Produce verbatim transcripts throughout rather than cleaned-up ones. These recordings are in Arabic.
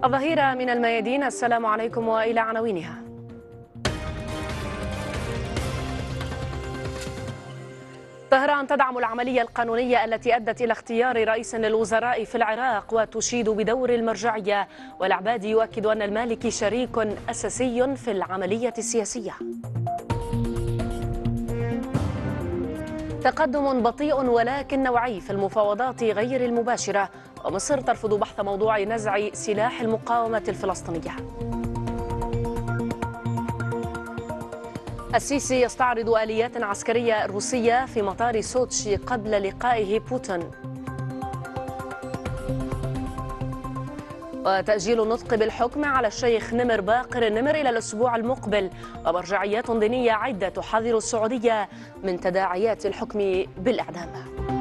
الظهيرة من الميادين. السلام عليكم وإلى عناوينها. طهران تدعم العملية القانونية التي أدت إلى اختيار رئيس للوزراء في العراق وتشيد بدور المرجعية، والعبادي يؤكد أن المالكي شريك أساسي في العملية السياسية. تقدم بطيء ولكن نوعي في المفاوضات غير المباشرة، ومصر ترفض بحث موضوع نزع سلاح المقاومة الفلسطينية. السيسي يستعرض آليات عسكرية روسية في مطار سوتشي قبل لقائه بوتين. وتأجيل النطق بالحكم على الشيخ نمر باقر النمر إلى الأسبوع المقبل، ومرجعيات دينية عدة تحذر السعودية من تداعيات الحكم بالإعدام.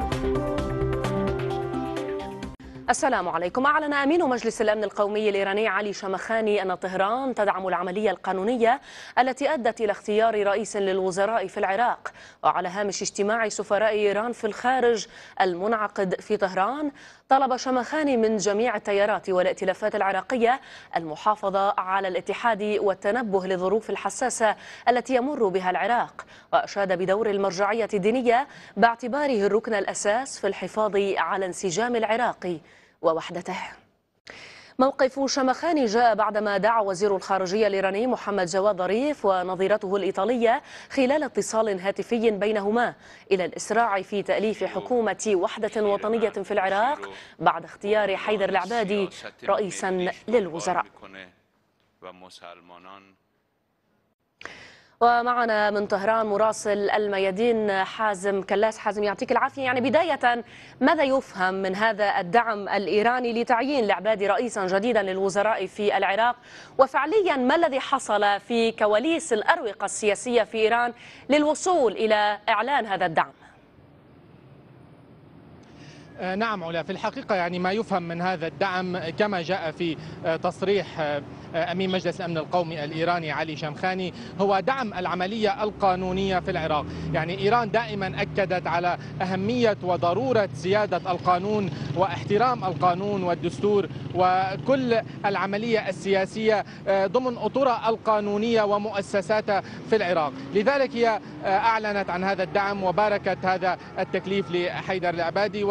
السلام عليكم. أعلن أمين مجلس الأمن القومي الإيراني علي شمخاني أن طهران تدعم العملية القانونية التي أدت إلى اختيار رئيس للوزراء في العراق. وعلى هامش اجتماع سفراء إيران في الخارج المنعقد في طهران، طلب شمخاني من جميع التيارات والائتلافات العراقية المحافظة على الاتحاد والتنبه للظروف الحساسة التي يمر بها العراق، وأشاد بدور المرجعية الدينية باعتباره الركن الأساس في الحفاظ على انسجام العراق ووحدته. موقف شمخاني جاء بعدما دعا وزير الخارجية الإيراني محمد جواد ظريف ونظيرته الإيطالية خلال اتصال هاتفي بينهما إلى الإسراع في تأليف حكومة وحدة وطنية في العراق بعد اختيار حيدر العبادي رئيسا للوزراء. ومعنا من طهران مراسل الميادين حازم كلاس. حازم يعطيك العافية. يعني بداية، ماذا يفهم من هذا الدعم الإيراني لتعيين العبادي رئيسا جديدا للوزراء في العراق؟ وفعليا ما الذي حصل في كواليس الأروقة السياسية في إيران للوصول إلى إعلان هذا الدعم؟ نعم علا، في الحقيقة يعني ما يفهم من هذا الدعم كما جاء في تصريح أمين مجلس الأمن القومي الإيراني علي شمخاني هو دعم العملية القانونية في العراق. يعني إيران دائما أكدت على أهمية وضرورة سيادة القانون واحترام القانون والدستور وكل العملية السياسية ضمن أطر القانونية ومؤسساتها في العراق. لذلك هي أعلنت عن هذا الدعم وباركت هذا التكليف لحيدر العبادي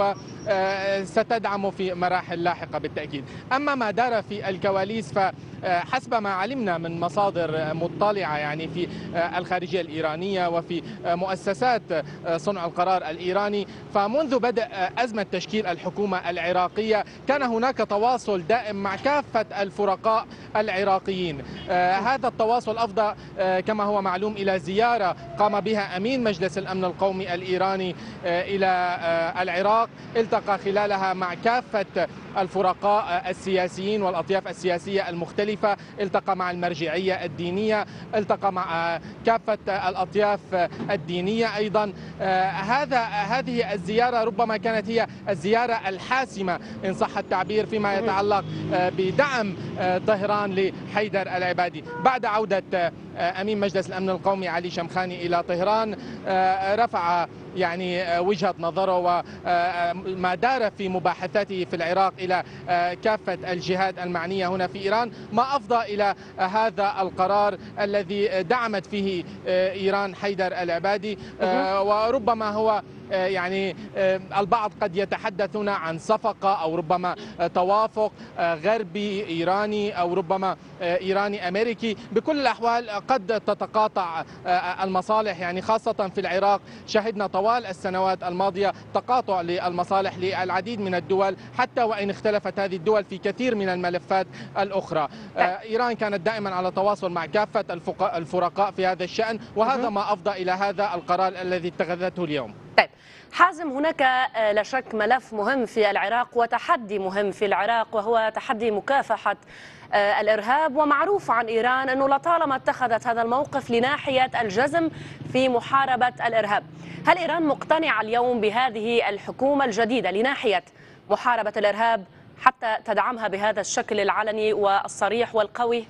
وستدعمه في مراحل لاحقة بالتأكيد. أما ما دار في الكواليس فحسب ما علمنا من مصادر مطلعة يعني في الخارجية الإيرانية وفي مؤسسات صنع القرار الإيراني، فمنذ بدء أزمة تشكيل الحكومة العراقية كان هناك تواصل دائم مع كافة الفرقاء العراقيين. هذا التواصل أفضى كما هو معلوم إلى زيارة قام بها أمين مجلس الأمن القومي الإيراني إلى العراق، التقى خلالها مع كافة الفرقاء السياسيين والأطياف السياسية المختلفة، التقى مع المرجعية الدينية، التقى مع كافة الأطياف الدينية أيضا. هذا هذه الزيارة ربما كانت هي الزيارة الحاسمة إن صح التعبير فيما يتعلق بدعم طهران لحيدر العبادي. بعد عودة أمين مجلس الأمن القومي علي شمخاني إلى طهران رفع يعني وجهة نظره وما دار في مباحثاته في العراق إلى كافة الجهات المعنية هنا في إيران، ما أفضى إلى هذا القرار الذي دعمت فيه إيران حيدر العبادي. وربما هو يعني البعض قد يتحدثون عن صفقة أو ربما توافق غربي إيراني أو ربما إيراني أمريكي. بكل الأحوال قد تتقاطع المصالح، يعني خاصة في العراق شهدنا طوال السنوات الماضية تقاطع للمصالح للعديد من الدول حتى وإن اختلفت هذه الدول في كثير من الملفات الأخرى. إيران كانت دائما على تواصل مع كافة الفرقاء في هذا الشأن، وهذا ما أفضى إلى هذا القرار الذي اتخذته اليوم. طيب حازم، هناك لا شك ملف مهم في العراق وتحدي مهم في العراق، وهو تحدي مكافحة الإرهاب. ومعروف عن إيران أنه لطالما اتخذت هذا الموقف لناحية الجزم في محاربة الإرهاب. هل إيران مقتنعة اليوم بهذه الحكومة الجديدة لناحية محاربة الإرهاب حتى تدعمها بهذا الشكل العلني والصريح والقوي؟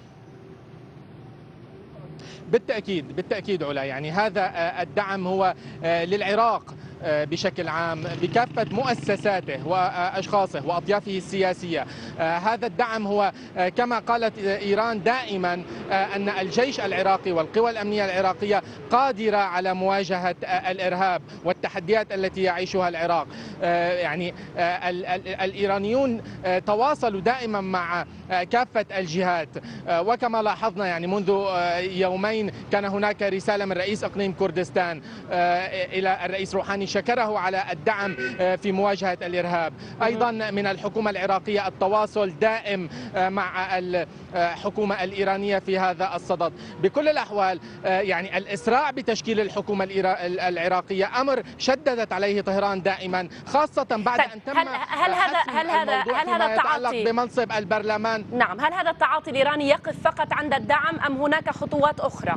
بالتأكيد بالتأكيد علا، يعني هذا الدعم هو للعراق بشكل عام بكافة مؤسساته وأشخاصه وأطيافه السياسية. هذا الدعم هو كما قالت إيران دائما أن الجيش العراقي والقوى الأمنية العراقية قادرة على مواجهة الإرهاب والتحديات التي يعيشها العراق. يعني الإيرانيون تواصلوا دائما مع كافة الجهات، وكما لاحظنا يعني منذ يومين كان هناك رسالة من رئيس إقليم كردستان إلى الرئيس روحاني شكره على الدعم في مواجهة الإرهاب. أيضا من الحكومة العراقية التواصل دائم مع الحكومة الإيرانية في هذا الصدد. بكل الأحوال يعني الإسراع بتشكيل الحكومة العراقية أمر شددت عليه طهران دائما، خاصة بعد أن تم هل هل هذا هل هذا هل هذا التعاطي بمنصب البرلمان. نعم، هل هذا التعاطي الإيراني يقف فقط عند الدعم أم هناك خطوات أخرى؟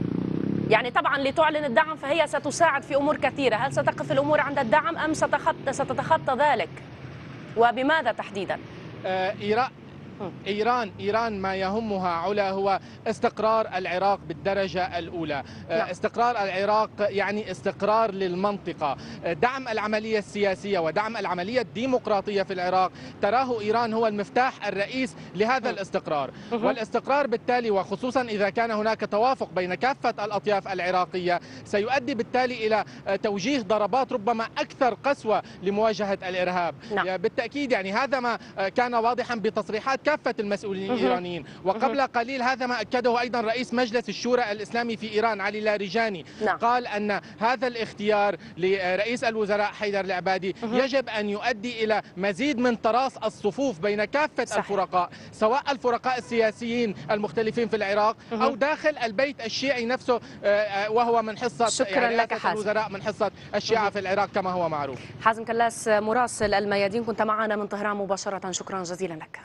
يعني طبعا لتعلن الدعم فهي ستساعد في أمور كثيرة، هل ستقف الأمور عند الدعم أم ستتخطى ذلك؟ وبماذا تحديدا؟ آه إيران إيران إيران ما يهمها علا هو استقرار العراق بالدرجة الأولى. نعم. استقرار العراق يعني استقرار للمنطقة. دعم العملية السياسية ودعم العملية الديمقراطية في العراق تراه إيران هو المفتاح الرئيس لهذا الاستقرار، والاستقرار بالتالي وخصوصا إذا كان هناك توافق بين كافة الأطياف العراقية سيؤدي بالتالي إلى توجيه ضربات ربما أكثر قسوة لمواجهة الإرهاب. نعم. بالتأكيد يعني هذا ما كان واضحا بتصريحات كافة المسؤولين الإيرانيين، وقبل قليل هذا ما أكده أيضا رئيس مجلس الشورى الإسلامي في إيران علي لاrijani. نعم. قال أن هذا الاختيار لرئيس الوزراء حيدر العبادي يجب أن يؤدي إلى مزيد من تراص الصفوف بين كافة صحيح. الفرقاء، سواء الفرقاء السياسيين المختلفين في العراق أو داخل البيت الشيعي نفسه، وهو من حصة شكرا يعني لك حازم. الوزراء من حصة الشيعة في العراق كما هو معروف. حازم كلاس مراسل الميادين كنت معنا من طهران مباشرة، شكرا جزيلا لك.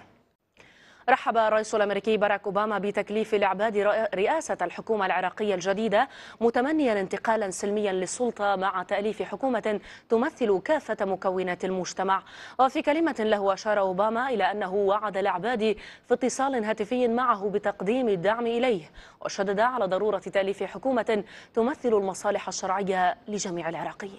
رحب الرئيس الأمريكي باراك أوباما بتكليف العباد رئاسة الحكومة العراقية الجديدة، متمنيا انتقالا سلميا للسلطة مع تأليف حكومة تمثل كافة مكونات المجتمع. وفي كلمة له أشار أوباما إلى أنه وعد العباد في اتصال هاتفي معه بتقديم الدعم إليه، وشدد على ضرورة تأليف حكومة تمثل المصالح الشرعية لجميع العراقيين.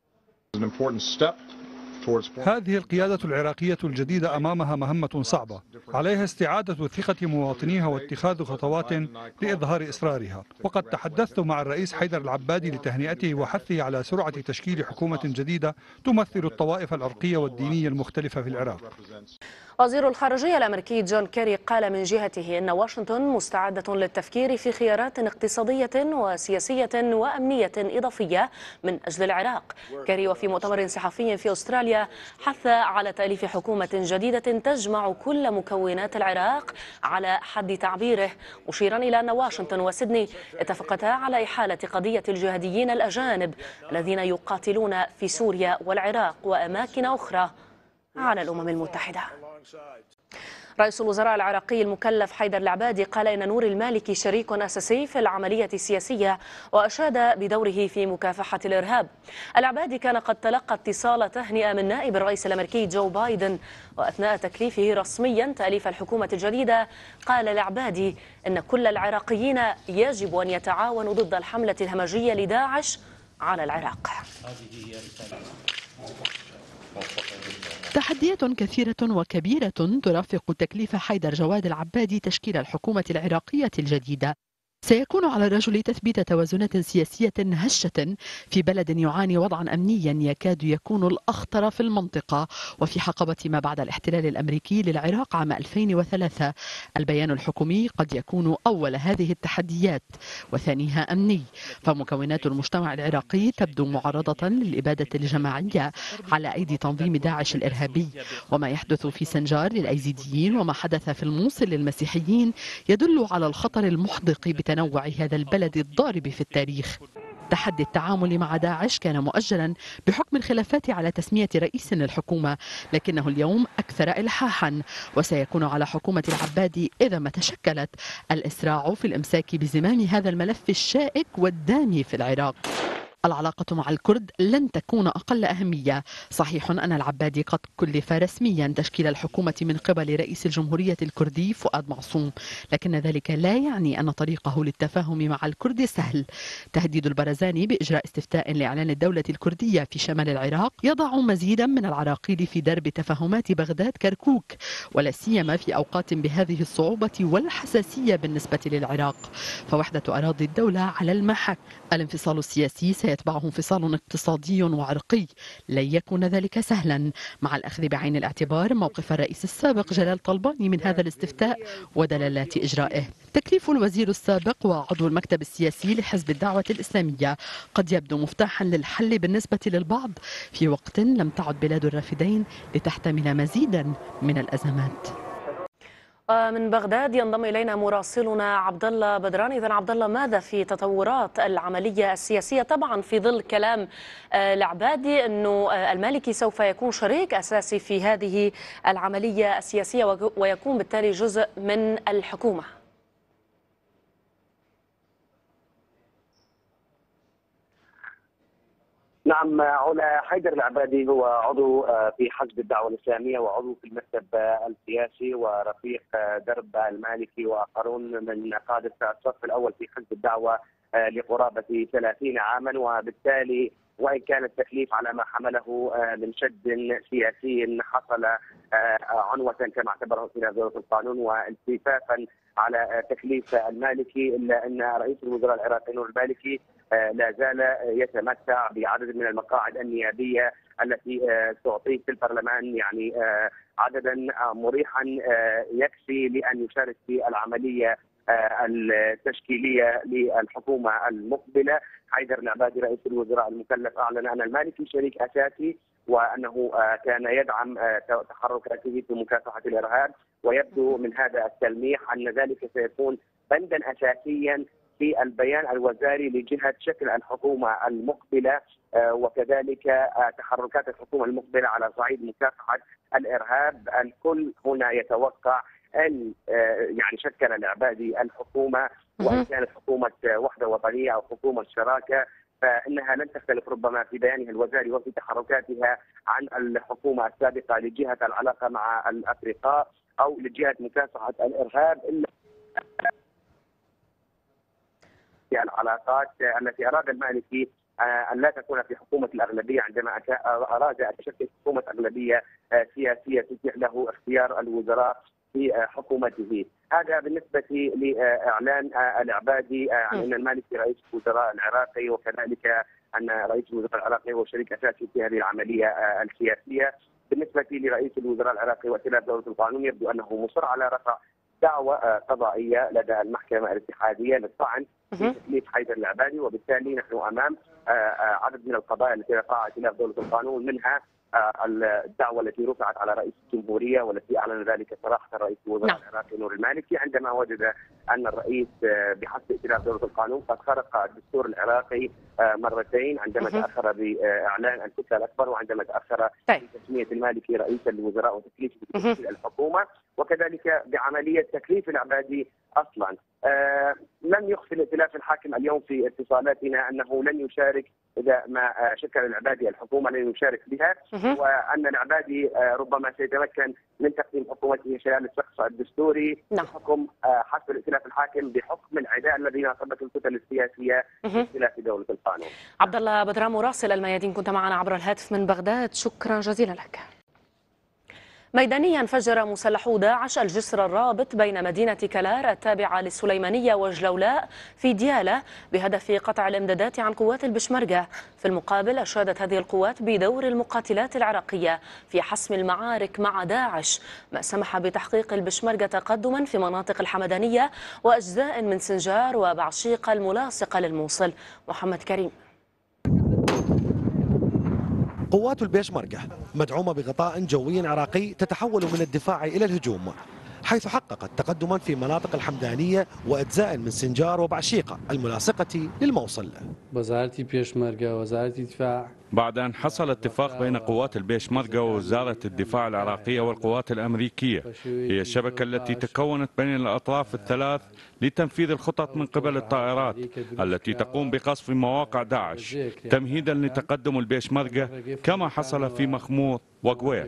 هذه القيادة العراقية الجديدة أمامها مهمة صعبة، عليها استعادة ثقة مواطنيها واتخاذ خطوات لإظهار إصرارها. وقد تحدثت مع الرئيس حيدر العبادي لتهنئته وحثه على سرعة تشكيل حكومة جديدة تمثل الطوائف العرقية والدينية المختلفة في العراق. وزير الخارجية الأمريكي جون كيري قال من جهته أن واشنطن مستعدة للتفكير في خيارات اقتصادية وسياسية وأمنية إضافية من أجل العراق. كيري وفي مؤتمر صحفي في أستراليا حث على تأليف حكومة جديدة تجمع كل مكونات العراق على حد تعبيره، مشيرا إلى أن واشنطن وسيدني اتفقتا على إحالة قضية الجهاديين الأجانب الذين يقاتلون في سوريا والعراق وأماكن أخرى على الأمم المتحدة. رئيس الوزراء العراقي المكلف حيدر العبادي قال إن نور المالكي شريك أساسي في العملية السياسية، وأشاد بدوره في مكافحة الإرهاب. العبادي كان قد تلقى اتصال تهنئة من نائب الرئيس الأمريكي جو بايدن، وأثناء تكليفه رسميا تأليف الحكومة الجديدة قال العبادي إن كل العراقيين يجب أن يتعاونوا ضد الحملة الهمجية لداعش على العراق. تحديات كثيرة وكبيرة ترافق تكليف حيدر جواد العبادي تشكيل الحكومة العراقية الجديدة. سيكون على الرجل تثبيت توازنات سياسية هشة في بلد يعاني وضعا أمنيا يكاد يكون الأخطر في المنطقة، وفي حقبة ما بعد الاحتلال الأمريكي للعراق عام ألفين وثلاثة. البيان الحكومي قد يكون أول هذه التحديات وثانيها أمني، فمكونات المجتمع العراقي تبدو معرضة للإبادة الجماعية على أيدي تنظيم داعش الإرهابي. وما يحدث في سنجار للأيزيديين وما حدث في الموصل للمسيحيين يدل على الخطر المحدق بتنوع هذا البلد الضارب في التاريخ. تحدي التعامل مع داعش كان مؤجلا بحكم الخلافات على تسمية رئيس للحكومة، لكنه اليوم أكثر إلحاحا، وسيكون على حكومة العبادي إذا ما تشكلت الإسراع في الإمساك بزمام هذا الملف الشائك والدامي في العراق. العلاقة مع الكرد لن تكون أقل أهمية. صحيح أن العبادي قد كلف رسميا تشكيل الحكومة من قبل رئيس الجمهورية الكردي فؤاد معصوم، لكن ذلك لا يعني أن طريقه للتفاهم مع الكرد سهل. تهديد البرزاني بإجراء استفتاء لإعلان الدولة الكردية في شمال العراق يضع مزيدا من العراقيل في درب تفاهمات بغداد كركوك، ولا سيما في أوقات بهذه الصعوبة والحساسية بالنسبة للعراق، فوحدة أراضي الدولة على المحك. الانفصال السياسي سيتبعه انفصال اقتصادي وعرقي، لن يكون ذلك سهلا، مع الأخذ بعين الاعتبار موقف الرئيس السابق جلال طلباني من هذا الاستفتاء ودلالات إجرائه. تكليف الوزير السابق وعضو المكتب السياسي لحزب الدعوة الإسلامية قد يبدو مفتاحا للحل بالنسبة للبعض في وقت لم تعد بلاد الرافدين لتحتمل مزيدا من الأزمات. من بغداد ينضم إلينا مراسلنا عبد الله بدران. إذن عبد الله، ماذا في تطورات العملية السياسية، طبعا في ظل كلام العبادي أنه المالكي سوف يكون شريك أساسي في هذه العملية السياسية ويكون بالتالي جزء من الحكومة؟ نعم، علا، حيدر العبادي هو عضو في حزب الدعوة الإسلامية وعضو في المكتب السياسي ورفيق درب المالكي وآخرون من قادة الصف الأول في حزب الدعوة لقرابة ثلاثين عاما، وبالتالي وإن كان التكليف على ما حمله من شد سياسي حصل عنوة كما اعتبره في دولة القانون والتفافا على تكليف المالكي، إلا أن رئيس الوزراء العراقي نور المالكي لا زال يتمتع بعدد من المقاعد النيابية التي تعطيه في البرلمان يعني عددا مريحا يكفي لأن يشارك في العملية التشكيلية للحكومة المقبلة. حيدر العبادي رئيس الوزراء المكلف أعلن أن المالكي شريك أساسي وأنه كان يدعم تحركاته في مكافحة الإرهاب، ويبدو من هذا التلميح أن ذلك سيكون بندا أساسيا في البيان الوزاري لجهة شكل الحكومة المقبلة، وكذلك تحركات الحكومة المقبلة على صعيد مكافحة الإرهاب. الكل هنا يتوقع أن يعني شكل العبادي الحكومة، وإن كانت حكومة وحدة وطنية أو حكومة شراكة فإنها لن تختلف ربما في بيانها الوزاري وفي تحركاتها عن الحكومة السابقة لجهة العلاقة مع الأفرقاء أو لجهة مكافحة الإرهاب، إلا العلاقات التي أراد المالكي أن لا تكون في حكومة الأغلبية عندما أراد أن يشكل حكومة أغلبية سياسية تتيح له اختيار الوزراء في حكومته. هذا بالنسبة لإعلان العبادي عن أن المالكي رئيس الوزراء العراقي، وكذلك أن رئيس الوزراء العراقي هو شريك أساسي في هذه العملية السياسية. بالنسبة لرئيس الوزراء العراقي وكيل دولة القانون يبدو أنه مصر على رفع دعوى قضائية لدى المحكمة الاتحادية للطعن في تكليف حيدر العبادي، وبالتالي نحن أمام عدد من القضايا التي رفعها خلاف دولة القانون، منها الدعوة التي رفعت على رئيس الجمهورية والتي أعلن ذلك صراحة رئيس الوزراء العراقي نور المالكي عندما وجد أن الرئيس بحسب ائتلاف دولة القانون قد خرق الدستور العراقي مرتين، عندما تأخر بإعلان الكتلة الأكبر وعندما تأخر بتسمية المالكي رئيس الوزراء وتكليفه بتشكيل الحكومة، وكذلك بعملية تكليف العبادي أصلا. آه لم يخفي الائتلاف الحاكم اليوم في اتصالاتنا أنه لن يشارك إذا ما شكل العبادي الحكومة، لن يشارك بها، وأن العبادي آه ربما سيتمكن من تقديم حكومته خلال الشخص الدستوري بحكم آه حسب الائتلاف الحاكم بحكم العداء الذي ناقضته الكتل السياسية في خلاف دولة القانون. عبد الله بدران مراسل الميادين كنت معنا عبر الهاتف من بغداد، شكرا جزيلا لك. ميدانيا فجر مسلحو داعش الجسر الرابط بين مدينة كلار التابعة للسليمانية وجلولاء في ديالى بهدف قطع الامدادات عن قوات البشمركة. في المقابل أشادت هذه القوات بدور المقاتلات العراقية في حسم المعارك مع داعش، ما سمح بتحقيق البشمركة تقدما في مناطق الحمدانية وأجزاء من سنجار وبعشيقة الملاصقة للموصل. محمد كريم. قوات البيشمركة مدعومة بغطاء جوي عراقي تتحول من الدفاع إلى الهجوم، حيث حققت تقدما في مناطق الحمدانية وأجزاء من سنجار وبعشيقة الملاصقة للموصل. وزارة البيشمركة وزارة الدفاع بعد أن حصل اتفاق بين قوات البيشمركة ووزارة الدفاع العراقية والقوات الأمريكية. هي الشبكة التي تكونت بين الأطراف الثلاث لتنفيذ الخطط من قبل الطائرات التي تقوم بقصف مواقع داعش تمهيدا لتقدم البيشمركة كما حصل في مخمور وقوير.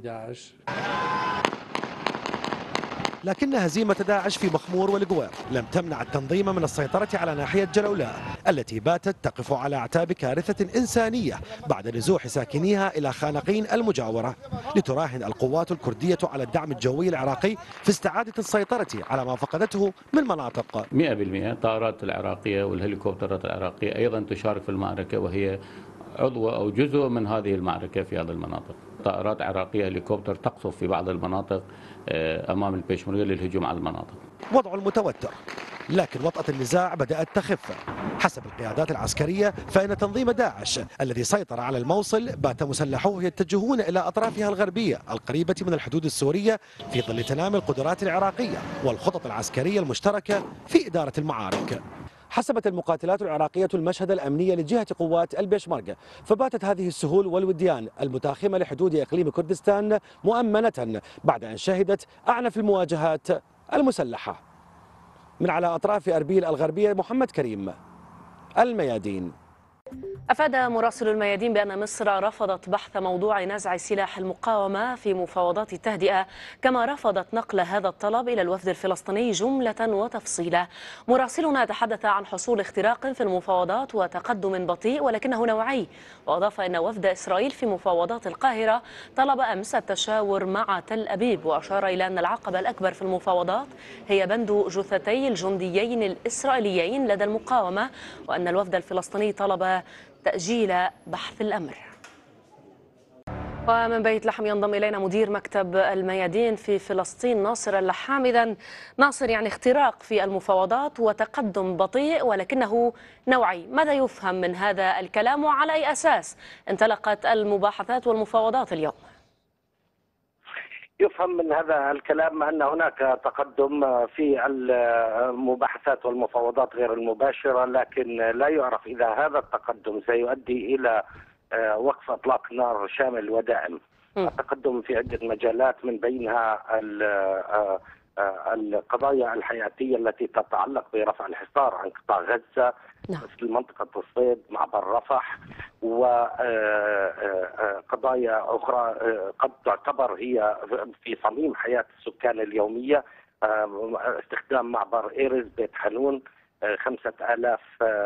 لكن هزيمة داعش في مخمور والقوير لم تمنع التنظيم من السيطرة على ناحية جلولاء التي باتت تقف على أعتاب كارثة إنسانية بعد نزوح ساكنيها إلى خانقين المجاورة، لتراهن القوات الكردية على الدعم الجوي العراقي في استعادة السيطرة على ما فقدته من مناطق. مئة بالمئة الطائرات العراقية والهليكوبترات العراقية أيضا تشارك في المعركة، وهي عضو أو جزء من هذه المعركة في هذه المناطق. طائرات عراقية هليكوبتر تقصف في بعض المناطق أمام البيشمركة للهجوم على المناطق. وضع المتوتر، لكن وطأة النزاع بدأت تخف. حسب القيادات العسكرية فإن تنظيم داعش الذي سيطر على الموصل بات مسلحوه يتجهون إلى أطرافها الغربية القريبة من الحدود السورية في ظل تنامي القدرات العراقية والخطط العسكرية المشتركة في إدارة المعارك. حسبت المقاتلات العراقية المشهد الأمني لجهة قوات البيشمركة، فباتت هذه السهول والوديان المتاخمة لحدود إقليم كردستان مؤمنة بعد أن شهدت أعنف المواجهات المسلحة. من على أطراف أربيل الغربية محمد كريم، الميادين. أفاد مراسل الميادين بأن مصر رفضت بحث موضوع نزع سلاح المقاومة في مفاوضات التهدئة، كما رفضت نقل هذا الطلب إلى الوفد الفلسطيني جملة وتفصيلا. مراسلنا تحدث عن حصول اختراق في المفاوضات وتقدم بطيء ولكنه نوعي، وأضاف أن وفد إسرائيل في مفاوضات القاهرة طلب أمس التشاور مع تل أبيب، وأشار إلى أن العقبة الأكبر في المفاوضات هي بند جثتي الجنديين الإسرائيليين لدى المقاومة، وأن الوفد الفلسطيني طلب تأجيل بحث الأمر. ومن بيت لحم ينضم إلينا مدير مكتب الميادين في فلسطين ناصر اللحام. إذن ناصر، يعني اختراق في المفاوضات وتقدم بطيء ولكنه نوعي، ماذا يفهم من هذا الكلام وعلى أي أساس انطلقت المباحثات والمفاوضات اليوم؟ يفهم من هذا الكلام أن هناك تقدم في المباحثات والمفاوضات غير المباشرة، لكن لا يعرف إذا هذا التقدم سيؤدي إلى وقف إطلاق نار شامل ودائم. التقدم في عدة مجالات، من بينها القضايا الحياتية التي تتعلق برفع الحصار عن قطاع غزة مثل منطقة الصيد، معبر رفح، وقضايا أخرى قد تعتبر هي في صميم حياة السكان اليومية، استخدام معبر إيرز بيت حنون، خمسة آلاف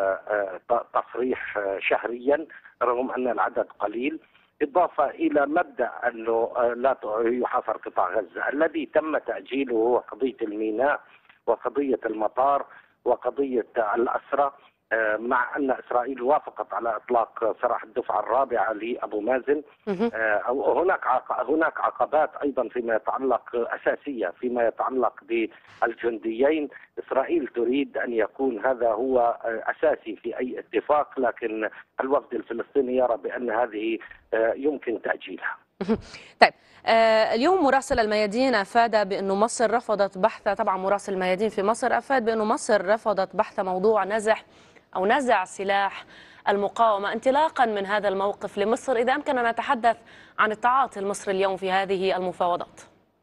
تصريح شهريا رغم أن العدد قليل، إضافة إلى مبدأ أنه لا يحاصر قطاع غزة. الذي تم تأجيله هو قضية الميناء وقضية المطار وقضية الأسرى، مع أن إسرائيل وافقت على إطلاق سراح الدفعة الرابعة لأبو مازن. هناك هناك عقبات أيضا فيما يتعلق أساسية فيما يتعلق بالجنديين. إسرائيل تريد أن يكون هذا هو أساسي في أي اتفاق، لكن الوفد الفلسطيني يرى بأن هذه يمكن تأجيلها. طيب، اليوم مراسل الميادين أفاد بأن مصر رفضت بحث، طبعا مراسل الميادين في مصر أفاد بأن مصر رفضت بحث موضوع نزح أو نزع سلاح المقاومة. انطلاقا من هذا الموقف لمصر، إذا أمكن أن نتحدث عن التعاطي المصري اليوم في هذه المفاوضات.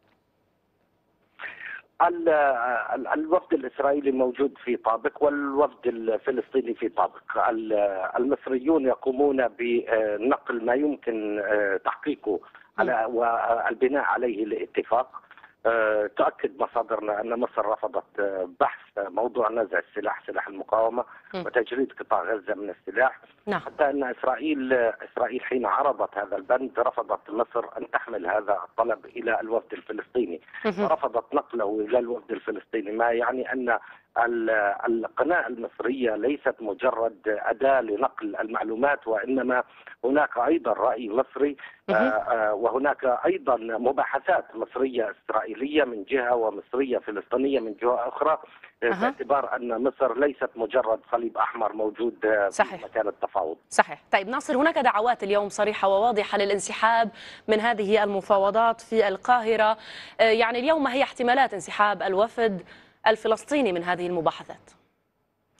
الوفد الإسرائيلي موجود في طابق والوفد الفلسطيني في طابق. المصريون يقومون بنقل ما يمكن تحقيقه على والبناء عليه الاتفاق. تؤكد مصادرنا أن مصر رفضت بحث موضوع نزع السلاح، سلاح المقاومة، وتجريد قطاع غزة من السلاح. نعم. حتى أن إسرائيل إسرائيل حين عرضت هذا البند رفضت مصر أن تحمل هذا الطلب إلى الوفد الفلسطيني، ورفضت نقله إلى الوفد الفلسطيني، ما يعني أن القناة المصرية ليست مجرد أداة لنقل المعلومات، وإنما هناك أيضا رأي مصري، وهناك أيضا مباحثات مصرية إسرائيلية من جهة ومصرية فلسطينية من جهة أخرى، باعتبار أن مصر ليست مجرد صليب أحمر موجود صحيح. في مكان التفاوض. صحيح. طيب ناصر، هناك دعوات اليوم صريحة وواضحة للانسحاب من هذه المفاوضات في القاهرة، يعني اليوم ما هي احتمالات انسحاب الوفد الفلسطيني من هذه المباحثات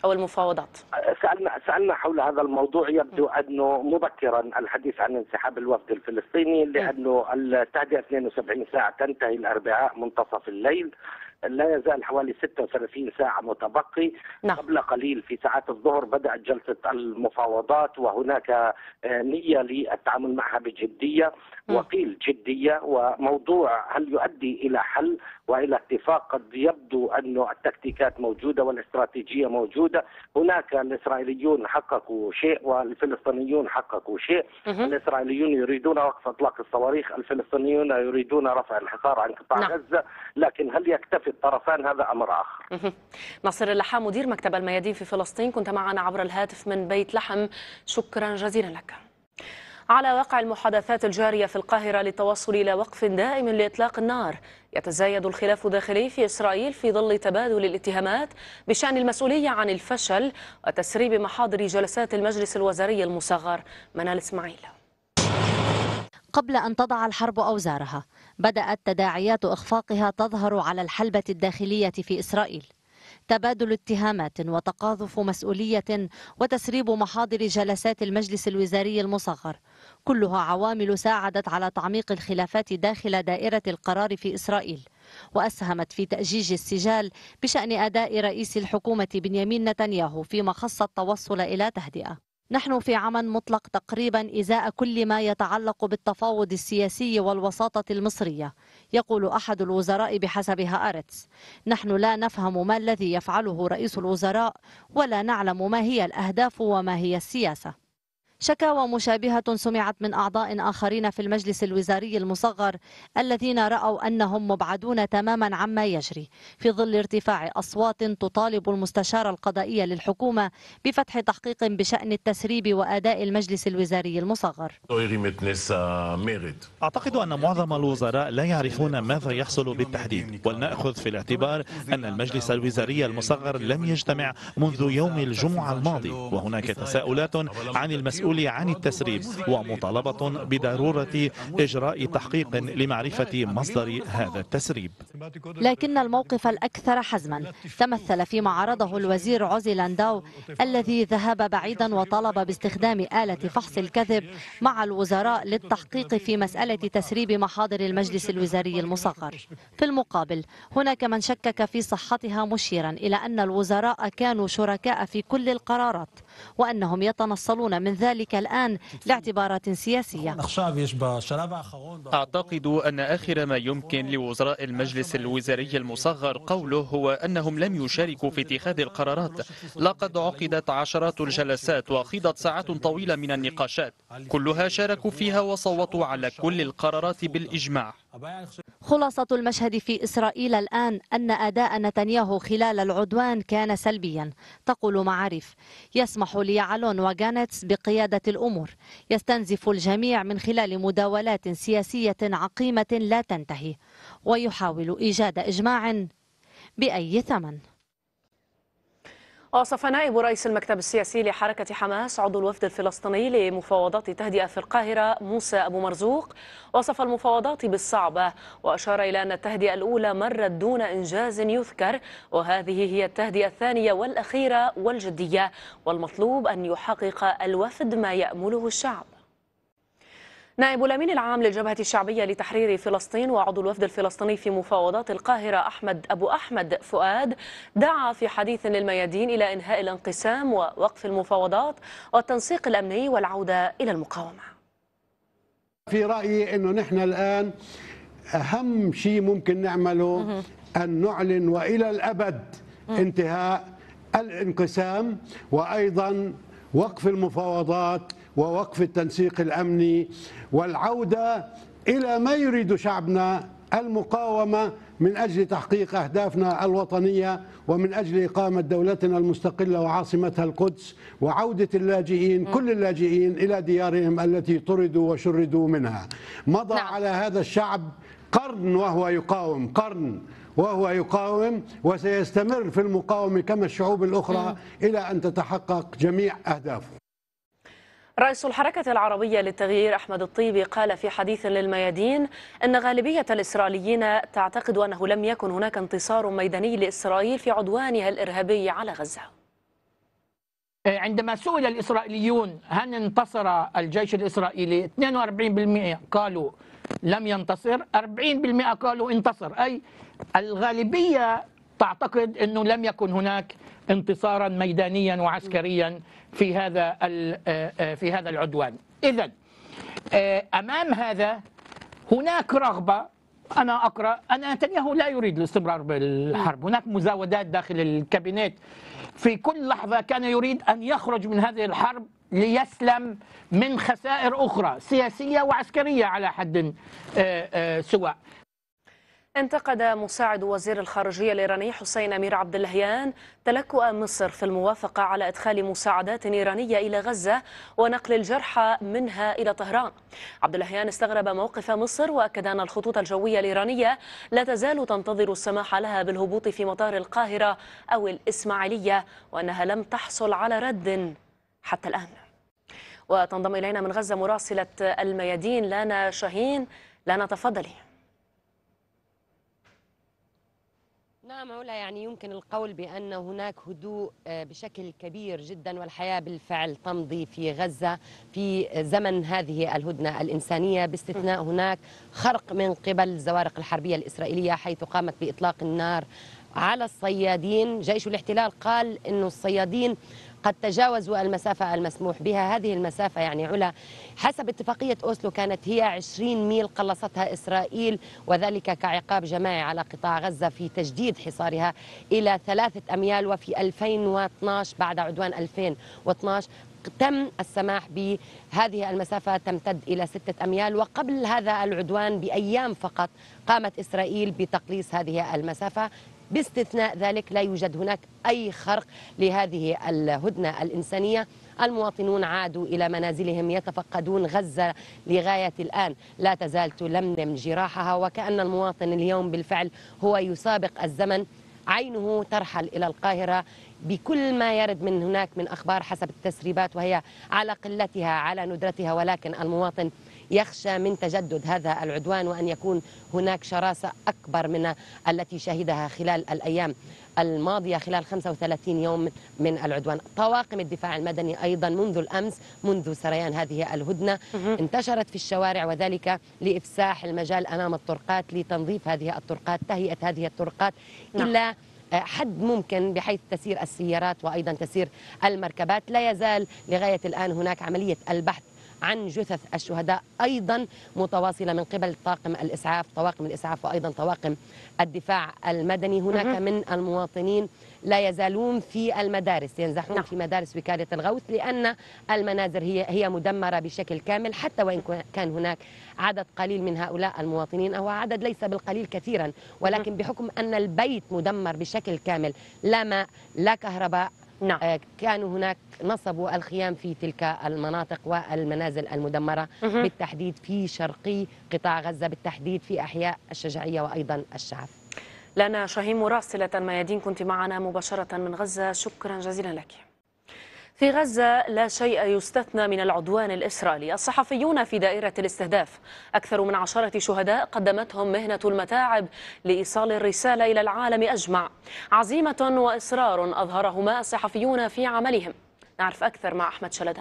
أو المفاوضات؟ سألنا سألنا حول هذا الموضوع. يبدو أنه مبكرا الحديث عن انسحاب الوفد الفلسطيني، لأنه التهدئة اثنين وسبعين ساعة تنتهي الأربعاء منتصف الليل. لا يزال حوالي ستة وثلاثين ساعة متبقي. نعم. قبل قليل في ساعات الظهر بدأت جلسة المفاوضات، وهناك نية للتعامل معها بجدية وقيل جدية، وموضوع هل يؤدي إلى حل وإلى اتفاق قد يبدو أنه التكتيكات موجودة والاستراتيجية موجودة. هناك الإسرائيليون حققوا شيء والفلسطينيون حققوا شيء. الإسرائيليون يريدون وقف إطلاق الصواريخ، الفلسطينيون يريدون رفع الحصار عن قطاع نعم. غزة، لكن هل يكتفي الطرفان؟ هذا أمر آخر. ناصر اللحام مدير مكتب الميادين في فلسطين، كنت معنا عبر الهاتف من بيت لحم، شكرا جزيلا لك. على واقع المحادثات الجارية في القاهرة للتوصل إلى وقف دائم لإطلاق النار، يتزايد الخلاف الداخلي في إسرائيل في ظل تبادل الاتهامات بشأن المسؤولية عن الفشل وتسريب محاضر جلسات المجلس الوزاري المصغر. منال إسماعيل. قبل أن تضع الحرب أوزارها، بدأت تداعيات إخفاقها تظهر على الحلبة الداخلية في إسرائيل. تبادل اتهامات وتقاذف مسؤولية وتسريب محاضر جلسات المجلس الوزاري المصغر، كلها عوامل ساعدت على تعميق الخلافات داخل دائرة القرار في إسرائيل، وأسهمت في تأجيج السجال بشأن أداء رئيس الحكومة بنيامين نتنياهو فيما خص التوصل إلى تهدئة. نحن في عمى مطلق تقريبا إزاء كل ما يتعلق بالتفاوض السياسي والوساطة المصرية، يقول أحد الوزراء بحسب هآرتس. نحن لا نفهم ما الذي يفعله رئيس الوزراء ولا نعلم ما هي الأهداف وما هي السياسة. شكاوى مشابهة سمعت من أعضاء آخرين في المجلس الوزاري المصغر الذين رأوا أنهم مبعدون تماما عما يجري، في ظل ارتفاع أصوات تطالب المستشار القضائي للحكومة بفتح تحقيق بشأن التسريب وأداء المجلس الوزاري المصغر. أعتقد أن معظم الوزراء لا يعرفون ماذا يحصل بالتحديد، ولنأخذ في الاعتبار أن المجلس الوزاري المصغر لم يجتمع منذ يوم الجمعة الماضي، وهناك تساؤلات عن المسؤولية عن التسريب ومطالبة بضرورة إجراء تحقيق لمعرفة مصدر هذا التسريب. لكن الموقف الأكثر حزما تمثل فيما عرضه الوزير عوزي لانداو، الذي ذهب بعيدا وطلب باستخدام آلة فحص الكذب مع الوزراء للتحقيق في مسألة تسريب محاضر المجلس الوزاري المصغر. في المقابل هناك من شكك في صحتها، مشيرا إلى أن الوزراء كانوا شركاء في كل القرارات وأنهم يتنصلون من ذلك الآن لاعتبارات سياسية. أعتقد أن آخر ما يمكن لوزراء المجلس الوزاري المصغر قوله هو أنهم لم يشاركوا في اتخاذ القرارات. لقد عقدت عشرات الجلسات وخيضت ساعات طويلة من النقاشات، كلها شاركوا فيها وصوتوا على كل القرارات بالإجماع. خلاصة المشهد في إسرائيل الآن أن أداء نتنياهو خلال العدوان كان سلبيا، تقول معارف. يسمح ليعلون وغانتس بقيادة الأمور، يستنزف الجميع من خلال مداولات سياسية عقيمة لا تنتهي، ويحاول إيجاد إجماع بأي ثمن. وصف نائب رئيس المكتب السياسي لحركة حماس عضو الوفد الفلسطيني لمفاوضات تهدئة في القاهرة موسى أبو مرزوق وصف المفاوضات بالصعبة، وأشار إلى أن التهدئة الأولى مرت دون إنجاز يذكر، وهذه هي التهدئة الثانية والأخيرة والجدية، والمطلوب أن يحقق الوفد ما يأمله الشعب. نائب الأمين العام للجبهة الشعبية لتحرير فلسطين وعضو الوفد الفلسطيني في مفاوضات القاهرة أحمد أبو أحمد فؤاد دعا في حديث للميادين إلى إنهاء الانقسام ووقف المفاوضات والتنسيق الأمني والعودة إلى المقاومة. في رأيي أنه نحن الآن أهم شيء ممكن نعمله أن نعلن وإلى الأبد انتهاء الانقسام، وأيضا وقف المفاوضات ووقف التنسيق الأمني والعودة إلى ما يريد شعبنا، المقاومة من أجل تحقيق أهدافنا الوطنية ومن أجل إقامة دولتنا المستقلة وعاصمتها القدس، وعودة اللاجئين كل اللاجئين إلى ديارهم التي طردوا وشردوا منها. مضى نعم. على هذا الشعب قرن وهو يقاوم، قرن وهو يقاوم وسيستمر في المقاومة كما الشعوب الأخرى م. إلى أن تتحقق جميع أهدافه. رئيس الحركة العربية للتغيير أحمد الطيبي قال في حديث للميادين أن غالبية الإسرائيليين تعتقد أنه لم يكن هناك انتصار ميداني لإسرائيل في عدوانها الإرهابي على غزة. عندما سئل الإسرائيليون هل انتصر الجيش الإسرائيلي، اثنين وأربعين بالمئة قالوا لم ينتصر، أربعين بالمئة قالوا انتصر، أي الغالبية تعتقد أنه لم يكن هناك انتصارا ميدانيا وعسكريا في هذا في هذا العدوان. إذن أمام هذا هناك رغبة، أنا أقرأ أن نتنياهو لا يريد الاستمرار بالحرب، هناك مزاودات داخل الكابينت، في كل لحظة كان يريد أن يخرج من هذه الحرب ليسلم من خسائر أخرى سياسية وعسكرية على حد سواء. انتقد مساعد وزير الخارجية الإيراني حسين أمير عبد اللهيان تلكؤ مصر في الموافقة على إدخال مساعدات إيرانية إلى غزة ونقل الجرحى منها إلى طهران. عبد اللهيان استغرب موقف مصر وأكد أن الخطوط الجوية الإيرانية لا تزال تنتظر السماح لها بالهبوط في مطار القاهرة أو الإسماعيلية وأنها لم تحصل على رد حتى الآن. وتنضم إلينا من غزة مراسلة الميادين لانا شاهين. لانا تفضلي. نعم علا، يعني يمكن القول بأن هناك هدوء بشكل كبير جدا، والحياة بالفعل تمضي في غزة في زمن هذه الهدنة الإنسانية، باستثناء هناك خرق من قبل الزوارق الحربية الإسرائيلية حيث قامت بإطلاق النار على الصيادين. جيش الاحتلال قال أن الصيادين قد تجاوزوا المسافة المسموح بها. هذه المسافة يعني علا حسب اتفاقية أوسلو كانت هي عشرين ميل قلصتها إسرائيل، وذلك كعقاب جماعي على قطاع غزة في تجديد حصارها إلى ثلاثة أميال. وفي ألفين واثني عشر بعد عدوان ألفين واثني عشر تم السماح بهذه المسافة تمتد إلى ستة أميال، وقبل هذا العدوان بأيام فقط قامت إسرائيل بتقليص هذه المسافة. باستثناء ذلك لا يوجد هناك أي خرق لهذه الهدنة الإنسانية. المواطنون عادوا إلى منازلهم يتفقدون غزة لغاية الآن، لا تزال تلملم جراحها، وكأن المواطن اليوم بالفعل هو يسابق الزمن، عينه ترحل إلى القاهرة بكل ما يرد من هناك من أخبار حسب التسريبات، وهي على قلتها على ندرتها، ولكن المواطن يخشى من تجدد هذا العدوان وأن يكون هناك شراسة أكبر من التي شهدها خلال الأيام الماضية خلال خمسة وثلاثين يوم من العدوان. طواقم الدفاع المدني أيضا منذ الأمس منذ سريان هذه الهدنة انتشرت في الشوارع، وذلك لإفساح المجال أمام الطرقات لتنظيف هذه الطرقات، تهيئة هذه الطرقات إلى حد ممكن بحيث تسير السيارات وأيضا تسير المركبات. لا يزال لغاية الآن هناك عملية البحث عن جثث الشهداء أيضا متواصلة من قبل طاقم الإسعاف طواقم الإسعاف وأيضا طواقم الدفاع المدني. هناك من المواطنين لا يزالون في المدارس، ينزحون في مدارس وكالة الغوث، لأن المنازل هي هي مدمرة بشكل كامل، حتى وإن كان هناك عدد قليل من هؤلاء المواطنين، أو عدد ليس بالقليل كثيرا، ولكن بحكم أن البيت مدمر بشكل كامل، لا ماء لا كهرباء، نعم. كانوا هناك نصبوا الخيام في تلك المناطق والمنازل المدمرة، مه. بالتحديد في شرقي قطاع غزة، بالتحديد في أحياء الشجاعية وأيضا الشعب. لانا شاهين مراسلة الميادين كنت معنا مباشرة من غزة، شكرا جزيلا لك. في غزة لا شيء يستثنى من العدوان الإسرائيلي. الصحفيون في دائرة الاستهداف، أكثر من عشرة شهداء قدمتهم مهنة المتاعب لإيصال الرسالة إلى العالم أجمع. عزيمة وإصرار أظهرهما الصحفيون في عملهم. نعرف أكثر مع أحمد شلدان.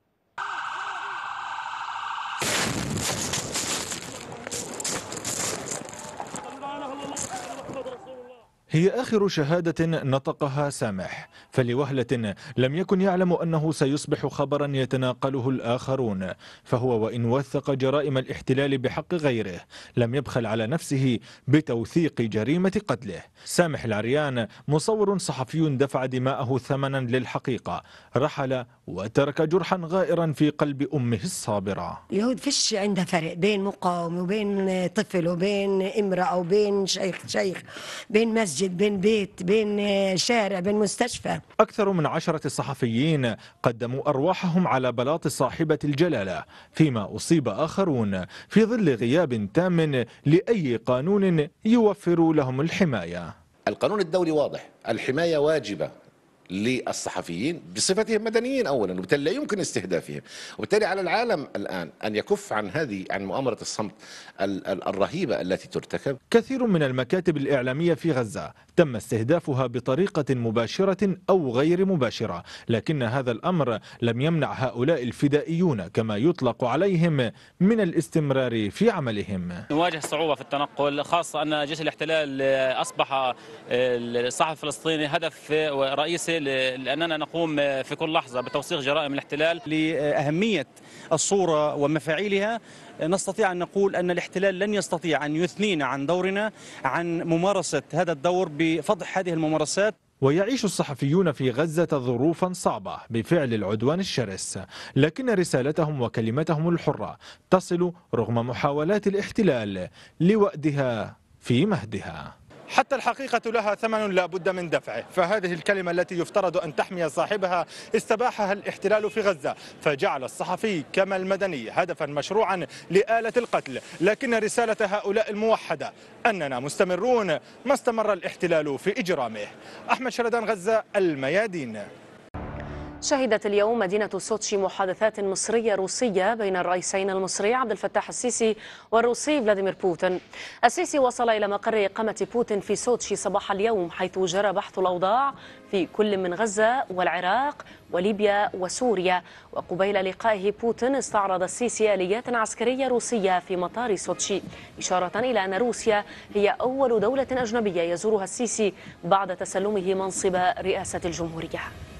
هي آخر شهادة نطقها سامح، فلوهلة لم يكن يعلم أنه سيصبح خبرا يتناقله الآخرون، فهو وإن وثق جرائم الاحتلال بحق غيره لم يبخل على نفسه بتوثيق جريمة قتله. سامح العريان مصور صحفي دفع دماءه ثمنا للحقيقة، رحل وترك جرحا غائرا في قلب أمه الصابرة. اليهود فيش عندها فرق بين مقاوم وبين طفل وبين امرأة وبين شيخ شيخ بين مسجد بين بيت بين شارع بين مستشفى. أكثر من عشرة صحفيين قدموا أرواحهم على بلاط صاحبة الجلالة، فيما أصيب آخرون في ظل غياب تام لأي قانون يوفر لهم الحماية. القانون الدولي واضح، الحماية واجبة للصحفيين بصفتهم مدنيين أولا، وبالتالي لا يمكن استهدافهم، وبالتالي على العالم الآن أن يكف عن هذه عن مؤامرة الصمت الرهيبة التي ترتكب. كثير من المكاتب الإعلامية في غزة تم استهدافها بطريقة مباشرة أو غير مباشرة، لكن هذا الأمر لم يمنع هؤلاء الفدائيون كما يطلق عليهم من الاستمرار في عملهم. نواجه صعوبة في التنقل، خاصة أن جيش الاحتلال أصبح الصحفي الفلسطيني هدف رئيسي لأننا نقوم في كل لحظة بتوثيق جرائم الاحتلال. لأهمية الصورة ومفاعيلها نستطيع أن نقول أن الاحتلال لن يستطيع أن يثنينا عن دورنا، عن ممارسة هذا الدور بفضح هذه الممارسات. ويعيش الصحفيون في غزة ظروفا صعبة بفعل العدوان الشرس، لكن رسالتهم وكلمتهم الحرة تصل رغم محاولات الاحتلال لوأدها في مهدها. حتى الحقيقة لها ثمن لا بد من دفعه، فهذه الكلمة التي يفترض أن تحمي صاحبها استباحها الاحتلال في غزة، فجعل الصحفي كما المدني هدفا مشروعا لآلة القتل. لكن رسالة هؤلاء الموحدة أننا مستمرون ما استمر الاحتلال في إجرامه. أحمد شردان، غزة، الميادين. شهدت اليوم مدينة سوتشي محادثات مصرية روسية بين الرئيسين المصري عبد الفتاح السيسي والروسي فلاديمير بوتين. السيسي وصل إلى مقر إقامة بوتين في سوتشي صباح اليوم، حيث جرى بحث الأوضاع في كل من غزة والعراق وليبيا وسوريا. وقبيل لقائه بوتين استعرض السيسي آليات عسكرية روسية في مطار سوتشي، إشارة إلى أن روسيا هي أول دولة أجنبية يزورها السيسي بعد تسلمه منصب رئاسة الجمهورية.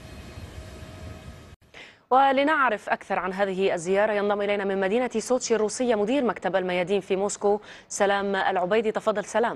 ولنعرف أكثر عن هذه الزيارة ينضم إلينا من مدينة سوتشي الروسية مدير مكتب الميادين في موسكو سلام العبيدي. تفضل سلام.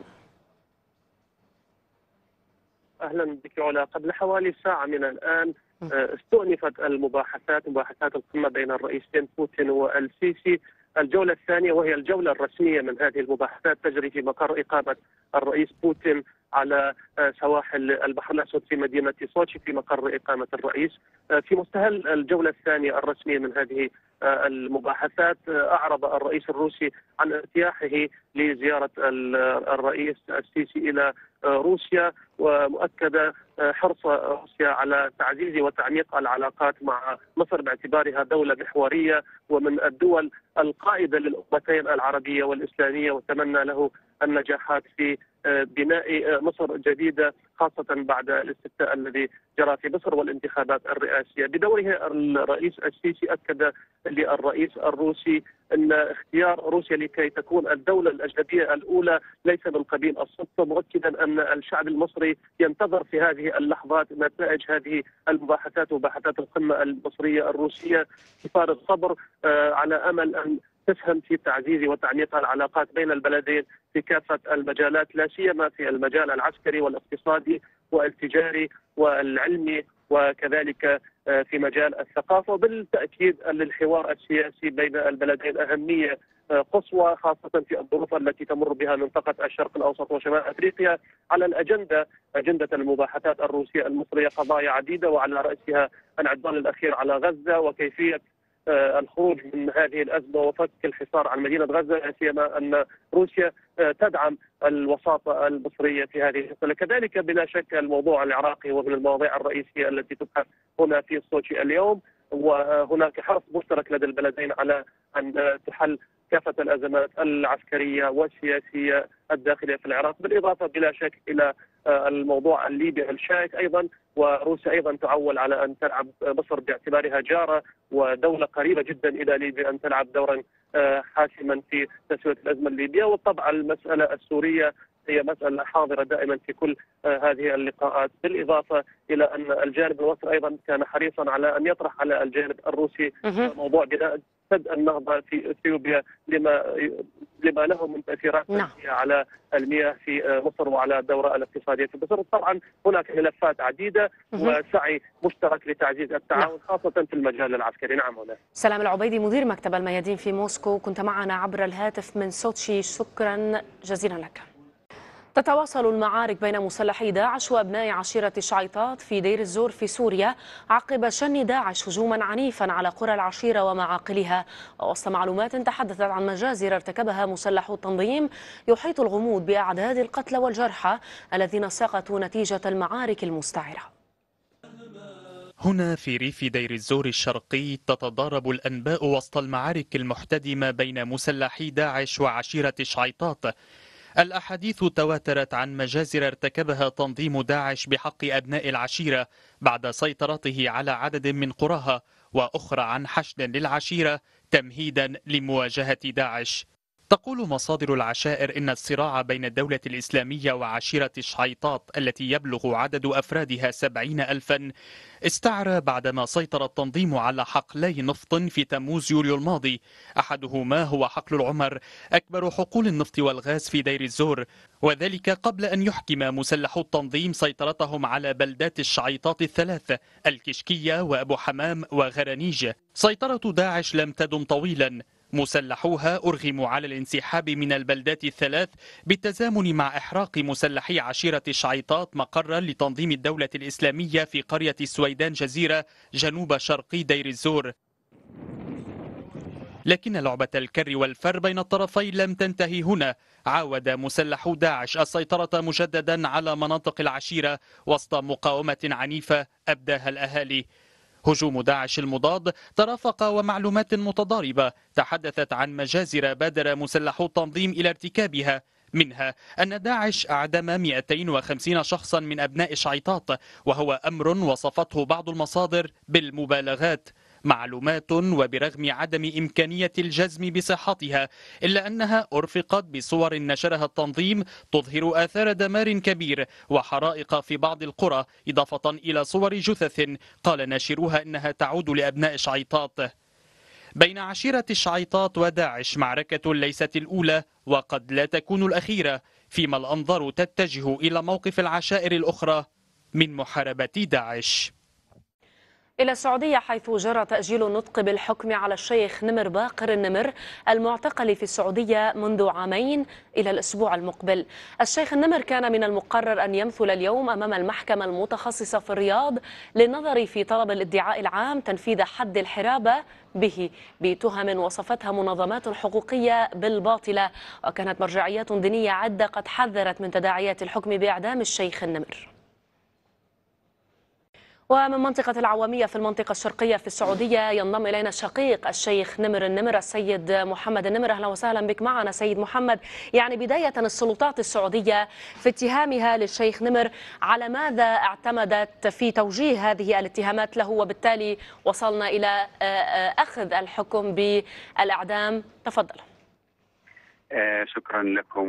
أهلا بك علا. قبل حوالي ساعة من الآن استؤنفت المباحثات مباحثات القمة بين الرئيسين بوتين والسيسي، الجولة الثانية وهي الجولة الرسمية من هذه المباحثات تجري في مقر إقامة الرئيس بوتين على سواحل البحر الأسود في مدينة سوتشي في مقر إقامة الرئيس. في مستهل الجولة الثانية الرسمية من هذه المباحثات أعرب الرئيس الروسي عن ارتياحه لزيارة الرئيس السيسي إلى روسيا، ومؤكد حرص روسيا على تعزيز وتعميق العلاقات مع مصر باعتبارها دولة محورية ومن الدول القائدة للأمتين العربية والإسلامية، وتمنى له النجاحات في بناء مصر جديدة خاصة بعد الاستفتاء الذي جرى في مصر والانتخابات الرئاسية. بدوره الرئيس السيسي أكد للرئيس الروسي أن اختيار روسيا لكي تكون الدولة الأجنبية الأولى ليس من قبيل الصدفة، مؤكدا أن الشعب المصري ينتظر في هذه اللحظات نتائج هذه المباحثات مباحثات القمة المصرية الروسية بفارغ صبر، على أمل أن تسهم في تعزيز وتعميق العلاقات بين البلدين في كافة المجالات، لا سيما في المجال العسكري والاقتصادي والتجاري والعلمي وكذلك في مجال الثقافة. وبالتأكيد أن الحوار السياسي بين البلدين أهمية قصوى خاصة في الظروف التي تمر بها منطقة الشرق الأوسط وشمال أفريقيا. على الأجندة أجندة المباحثات الروسية المصرية قضايا عديدة، وعلى رأسها العدوان الأخير على غزة وكيفية الخروج من هذه الأزمة وفك الحصار عن مدينة غزة، لا سيما أن روسيا تدعم الوساطة المصرية في هذه المسألة. كذلك بلا شك الموضوع العراقي ومن المواضيع الرئيسية التي تبحث هنا في سوتشي اليوم، وهناك حرص مشترك لدى البلدين على أن تحل كافة الأزمات العسكرية والسياسية الداخلية في العراق، بالإضافة بلا شك إلى الموضوع الليبي الشائك أيضا. وروسيا أيضا تعول على أن تلعب مصر باعتبارها جارة ودولة قريبة جدا إلى ليبيا أن تلعب دورا حاسما في تسوية الأزمة الليبية. وطبعا المسألة السورية هي مسألة حاضرة دائما في كل هذه اللقاءات، بالإضافة إلى أن الجانب المصري أيضا كان حريصا على أن يطرح على الجانب الروسي موضوع بناء سد النهضة في اثيوبيا لما لما له من تأثيرات نعم. على المياه في مصر وعلى الدورة الاقتصادية في مصر. طبعا هناك ملفات عديدة وسعي مشترك لتعزيز التعاون خاصة في المجال العسكري. نعم هنا. سلام العبيدي مدير مكتب الميادين في موسكو، كنت معنا عبر الهاتف من سوتشي، شكرا جزيلا لك. تتواصل المعارك بين مسلحي داعش وأبناء عشيرة الشعيطات في دير الزور في سوريا عقب شن داعش هجوما عنيفا على قرى العشيرة ومعاقلها، ووسط معلومات تحدثت عن مجازر ارتكبها مسلحو التنظيم يحيط الغموض بأعداد القتلى والجرحى الذين سقطوا نتيجة المعارك المستعرة. هنا في ريف دير الزور الشرقي تتضارب الأنباء وسط المعارك المحتدمة بين مسلحي داعش وعشيرة شعيطات. الأحاديث تواترت عن مجازر ارتكبها تنظيم داعش بحق أبناء العشيرة بعد سيطرته على عدد من قراها، وأخرى عن حشد للعشيرة تمهيدا لمواجهة داعش. تقول مصادر العشائر إن الصراع بين الدولة الإسلامية وعشيرة شعيطات التي يبلغ عدد أفرادها سبعين ألفا استعرى بعدما سيطر التنظيم على حقلي نفط في تموز يوليو الماضي، أحدهما هو حقل العمر أكبر حقول النفط والغاز في دير الزور، وذلك قبل أن يحكم مسلحو التنظيم سيطرتهم على بلدات الشعيطات الثلاث الكشكية وأبو حمام وغرانيج. سيطرة داعش لم تدم طويلا، مسلحوها أرغموا على الانسحاب من البلدات الثلاث بالتزامن مع إحراق مسلحي عشيرة الشعيطات مقرا لتنظيم الدولة الإسلامية في قرية السويدان جزيرة جنوب شرقي دير الزور. لكن لعبة الكر والفر بين الطرفين لم تنتهي هنا. عاود مسلحو داعش السيطرة مجددا على مناطق العشيرة وسط مقاومة عنيفة أبداها الأهالي. هجوم داعش المضاد ترافق ومعلومات متضاربة تحدثت عن مجازر بادر مسلحو التنظيم إلى ارتكابها، منها أن داعش أعدم مئتين وخمسين شخصا من أبناء شعيطات، وهو أمر وصفته بعض المصادر بالمبالغات. معلومات وبرغم عدم إمكانية الجزم بصحتها إلا أنها أرفقت بصور نشرها التنظيم تظهر آثار دمار كبير وحرائق في بعض القرى، إضافة إلى صور جثث قال ناشروها إنها تعود لأبناء شعيطات. بين عشيرة الشعيطات وداعش معركة ليست الأولى وقد لا تكون الأخيرة، فيما الأنظار تتجه إلى موقف العشائر الأخرى من محاربة داعش. إلى السعودية، حيث جرى تأجيل النطق بالحكم على الشيخ نمر باقر النمر المعتقل في السعودية منذ عامين إلى الأسبوع المقبل. الشيخ النمر كان من المقرر أن يمثل اليوم أمام المحكمة المتخصصة في الرياض للنظر في طلب الادعاء العام تنفيذ حد الحرابة به بتهم وصفتها منظمات حقوقية بالباطلة، وكانت مرجعيات دينية عدة قد حذرت من تداعيات الحكم بإعدام الشيخ النمر. ومن منطقة العوامية في المنطقة الشرقية في السعودية ينضم إلينا الشقيق الشيخ نمر النمر السيد محمد النمر. أهلا وسهلا بك معنا سيد محمد. يعني بداية السلطات السعودية في اتهامها للشيخ نمر على ماذا اعتمدت في توجيه هذه الاتهامات له، وبالتالي وصلنا إلى أخذ الحكم بالإعدام؟ تفضل. شكرا لكم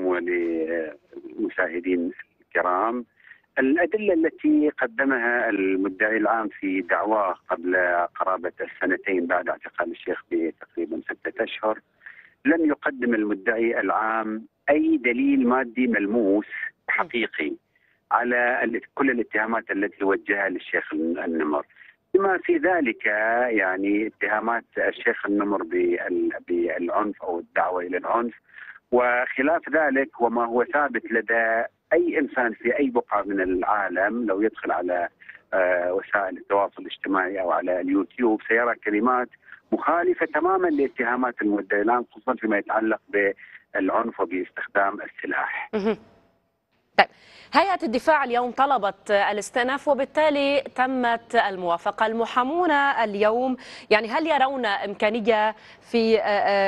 وللمشاهدين الكرام. الأدلة التي قدمها المدعي العام في دعواه قبل قرابة السنتين بعد اعتقال الشيخ بتقريبا ستة أشهر، لم يقدم المدعي العام أي دليل مادي ملموس حقيقي على كل الاتهامات التي وجهها للشيخ النمر، بما في ذلك يعني اتهامات الشيخ النمر بالعنف أو الدعوة إلى العنف، وخلاف ذلك وما هو ثابت لدى أي إنسان في أي بقعة من العالم لو يدخل على وسائل التواصل الاجتماعي أو على اليوتيوب سيرى كلمات مخالفة تماما لاتهامات المدعي العام، خصوصا فيما يتعلق بالعنف وباستخدام السلاح. طيب، هيئة الدفاع اليوم طلبت الاستئناف وبالتالي تمت الموافقة. المحامون اليوم يعني هل يرون إمكانية في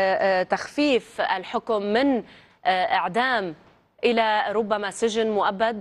تخفيف الحكم من إعدام إلى ربما سجن مؤبد؟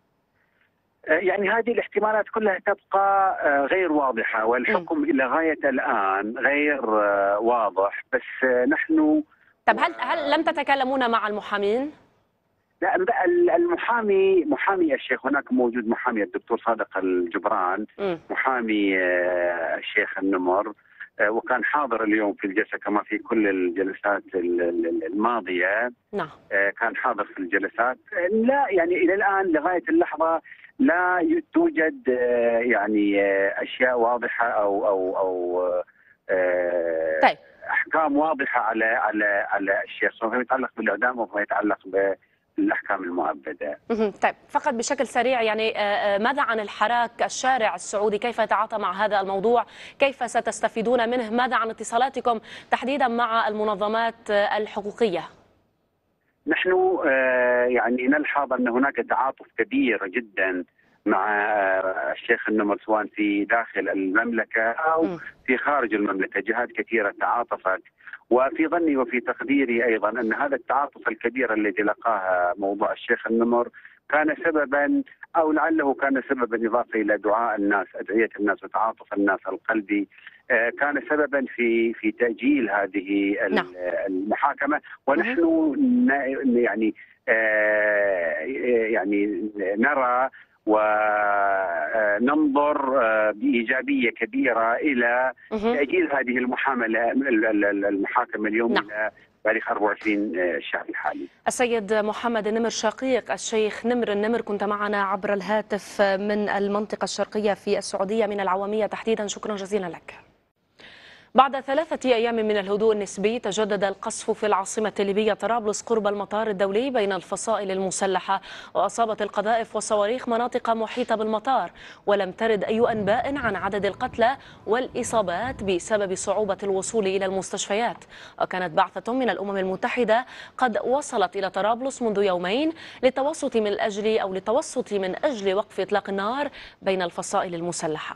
يعني هذه الاحتمالات كلها تبقى غير واضحة، والحكم إلى غاية الآن غير واضح. بس نحن طب هل هل لم تتكلمون مع المحامين؟ لا، المحامي محامي الشيخ، هناك موجود محامي الدكتور صادق الجبران م. محامي الشيخ النمر، وكان حاضر اليوم في الجلسة كما في كل الجلسات الماضية. نعم. كان حاضر في الجلسات. لا يعني إلى الآن لغاية اللحظة لا توجد يعني أشياء واضحة أو أو أو طيب. أحكام واضحة على على على الشيخ، سواء فيما يتعلق بالإعدام أو فيما يتعلق بالأحكام المؤبدة. طيب، فقط بشكل سريع يعني ماذا عن الحراك الشارع السعودي؟ كيف يتعاطى مع هذا الموضوع؟ كيف ستستفيدون منه؟ ماذا عن اتصالاتكم تحديدا مع المنظمات الحقوقية؟ نحن يعني نلحظ أن هناك تعاطف كبير جدا مع الشيخ النمر سواء في داخل المملكة أو في خارج المملكة. جهات كثيرة تعاطفت، وفي ظني وفي تقديري أيضا أن هذا التعاطف الكبير الذي لقاه موضوع الشيخ النمر كان سببا، أو لعله كان سببا إضافة إلى دعاء الناس، أدعية الناس وتعاطف الناس القلبي، كان سببا في في تأجيل هذه المحاكمة. ونحن يعني يعني نرى وننظر بإيجابية كبيرة إلى تأجيل هذه المحاملة المحاكمة اليوم نعم. إلى تاريخ أربعة وعشرين الشهر الحالي. السيد محمد النمر شقيق الشيخ نمر النمر، كنت معنا عبر الهاتف من المنطقة الشرقية في السعودية من العوامية تحديدا، شكرا جزيلا لك. بعد ثلاثة أيام من الهدوء النسبي تجدد القصف في العاصمة الليبية طرابلس قرب المطار الدولي بين الفصائل المسلحة، وأصابت القذائف والصواريخ مناطق محيطة بالمطار، ولم ترد أي أنباء عن عدد القتلى والإصابات بسبب صعوبة الوصول إلى المستشفيات. وكانت بعثة من الأمم المتحدة قد وصلت إلى طرابلس منذ يومين للتوسط من أجل أو للتوسط من أجل وقف إطلاق النار بين الفصائل المسلحة.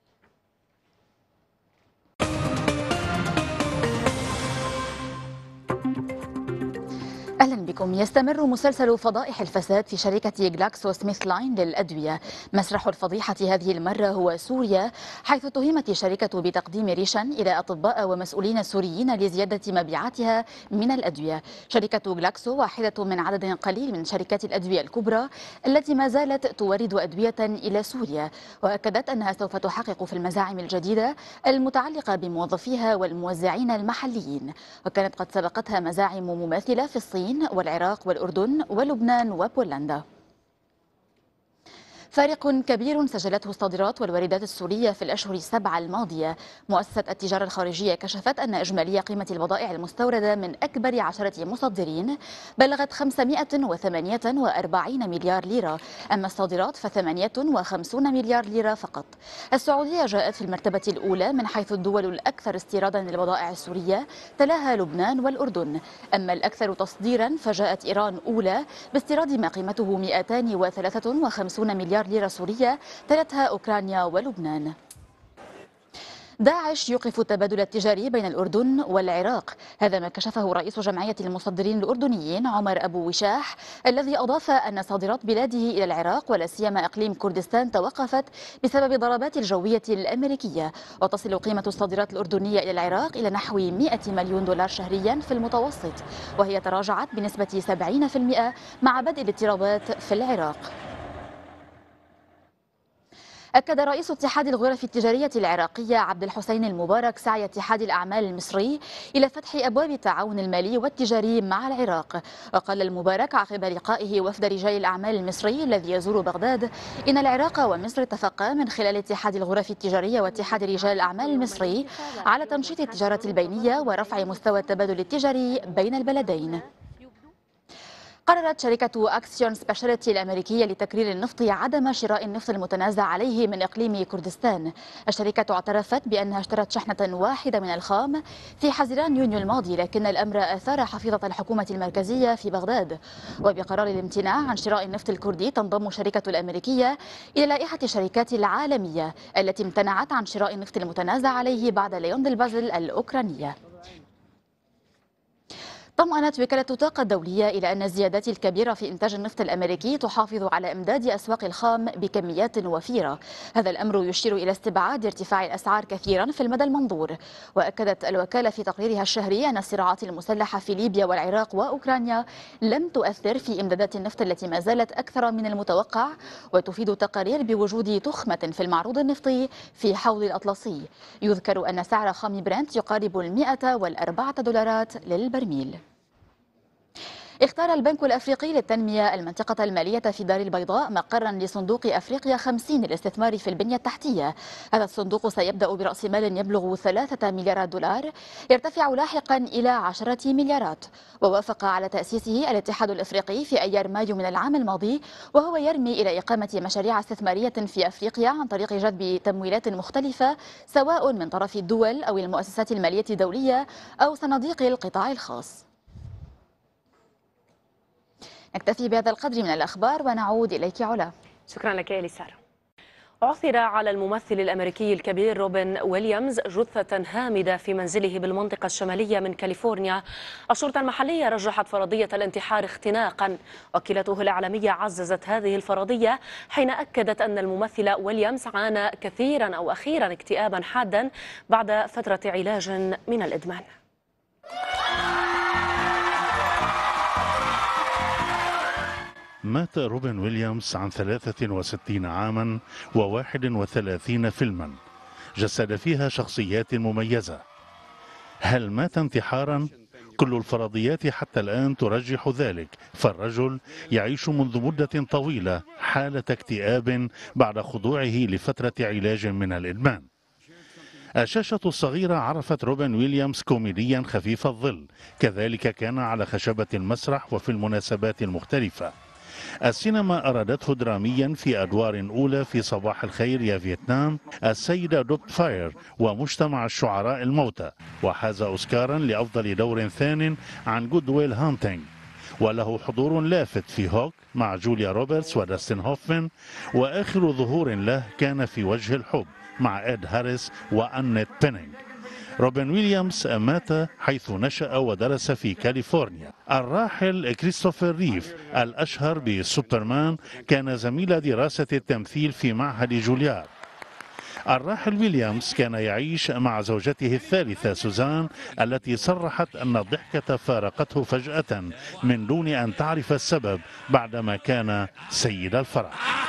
أهلا بكم. يستمر مسلسل فضائح الفساد في شركة جلاكسو سميث لاين للأدوية. مسرح الفضيحة هذه المرة هو سوريا، حيث اتهمت الشركة بتقديم ريشا إلى أطباء ومسؤولين سوريين لزيادة مبيعاتها من الأدوية. شركة جلاكسو واحدة من عدد قليل من شركات الأدوية الكبرى التي ما زالت تورد أدوية إلى سوريا، وأكدت أنها سوف تحقق في المزاعم الجديدة المتعلقة بموظفيها والموزعين المحليين، وكانت قد سبقتها مزاعم مماثلة في الصين والعراق والأردن ولبنان وبولندا. فارق كبير سجلته الصادرات والواردات السورية في الأشهر السبعة الماضية. مؤسسة التجارة الخارجية كشفت أن إجمالية قيمة البضائع المستوردة من أكبر عشرة مصدرين بلغت خمسمائة وثمانية وأربعين مليار ليرة، أما الصادرات فثمانية وخمسين مليار ليرة فقط. السعودية جاءت في المرتبة الأولى من حيث الدول الأكثر استيرادا للبضائع السورية، تلاها لبنان والأردن، أما الأكثر تصديرا فجاءت إيران أولى باستيراد ما قيمته مئتين وثلاثة وخمسين مليار ليرة سورية، تلتها أوكرانيا ولبنان. داعش يوقف التبادل التجاري بين الأردن والعراق، هذا ما كشفه رئيس جمعية المصدرين الأردنيين عمر أبو وشاح، الذي أضاف أن صادرات بلاده إلى العراق ولا سيما إقليم كردستان توقفت بسبب الضربات الجوية الأمريكية، وتصل قيمة الصادرات الأردنية إلى العراق إلى نحو مئة مليون دولار شهريا في المتوسط، وهي تراجعت بنسبة سبعين بالمئة مع بدء الاضطرابات في العراق. أكد رئيس اتحاد الغرف التجارية العراقية عبد الحسين المبارك سعي اتحاد الأعمال المصري إلى فتح أبواب التعاون المالي والتجاري مع العراق. وقال المبارك عقب لقائه وفد رجال الأعمال المصري الذي يزور بغداد إن العراق ومصر اتفقا من خلال اتحاد الغرف التجارية واتحاد رجال الأعمال المصري على تنشيط التجارة البينية ورفع مستوى التبادل التجاري بين البلدين. قررت شركة أكسيون سبيشاليتي الأمريكية لتكرير النفط عدم شراء النفط المتنازع عليه من إقليم كردستان. الشركة اعترفت بأنها اشترت شحنة واحدة من الخام في حزيران يونيو الماضي، لكن الأمر أثار حفيظة الحكومة المركزية في بغداد، وبقرار الامتناع عن شراء النفط الكردي تنضم الشركة الأمريكية إلى لائحة الشركات العالمية التي امتنعت عن شراء النفط المتنازع عليه بعد ليون البازل الأوكرانية. طمأنت وكالة الطاقة الدولية إلى أن الزيادات الكبيرة في إنتاج النفط الأمريكي تحافظ على إمداد أسواق الخام بكميات وفيرة. هذا الأمر يشير إلى استبعاد ارتفاع الأسعار كثيرا في المدى المنظور. وأكدت الوكالة في تقريرها الشهري أن الصراعات المسلحة في ليبيا والعراق وأوكرانيا لم تؤثر في إمدادات النفط التي ما زالت أكثر من المتوقع، وتفيد التقارير بوجود تخمة في المعروض النفطي في حوض الأطلسي. يذكر أن سعر خام برنت يقارب المئة والأربعة دولارات للبرميل. اختار البنك الأفريقي للتنمية المنطقة المالية في دار البيضاء مقرا لصندوق أفريقيا خمسين للاستثمار في البنية التحتية. هذا الصندوق سيبدأ برأس مال يبلغ ثلاثة مليارات دولار، يرتفع لاحقا إلى عشرة مليارات. ووافق على تأسيسه الاتحاد الأفريقي في أيار مايو من العام الماضي، وهو يرمي إلى إقامة مشاريع استثمارية في أفريقيا عن طريق جذب تمويلات مختلفة سواء من طرف الدول أو المؤسسات المالية الدولية أو صناديق القطاع الخاص. نكتفي بهذا القدر من الأخبار ونعود إليك علا. شكرا لك يا لسارة. عثر على الممثل الأمريكي الكبير روبن ويليامز جثة هامدة في منزله بالمنطقة الشمالية من كاليفورنيا. الشرطة المحلية رجحت فرضية الانتحار اختناقا. وكالته الإعلامية عززت هذه الفرضية حين أكدت أن الممثل ويليامز عانى كثيرا أو أخيرا اكتئابا حادا بعد فترة علاج من الإدمان. مات روبن ويليامز عن ثلاثة وستين عاما وواحد وثلاثين فيلما جسد فيها شخصيات مميزة. هل مات انتحارا؟ كل الفرضيات حتى الآن ترجح ذلك، فالرجل يعيش منذ مدة طويلة حالة اكتئاب بعد خضوعه لفترة علاج من الإدمان. الشاشة الصغيرة عرفت روبن ويليامز كوميديا خفيف الظل، كذلك كان على خشبة المسرح وفي المناسبات المختلفة. السينما أرادته دراميا في أدوار أولى في صباح الخير يا فيتنام، السيدة دوبت فاير، ومجتمع الشعراء الموتى، وحاز أوسكارا لأفضل دور ثان عن جود ويل هانتينج، وله حضور لافت في هوك مع جوليا روبرتس وداستن هوفمان، وآخر ظهور له كان في وجه الحب مع إد هاريس وأنيت بينينج. روبن ويليامز مات حيث نشأ ودرس في كاليفورنيا. الراحل كريستوفر ريف الأشهر بسوبرمان كان زميل دراسة التمثيل في معهد جوليار. الراحل ويليامز كان يعيش مع زوجته الثالثة سوزان التي صرحت أن الضحكة فارقته فجأة من دون أن تعرف السبب بعدما كان سيد الفرح.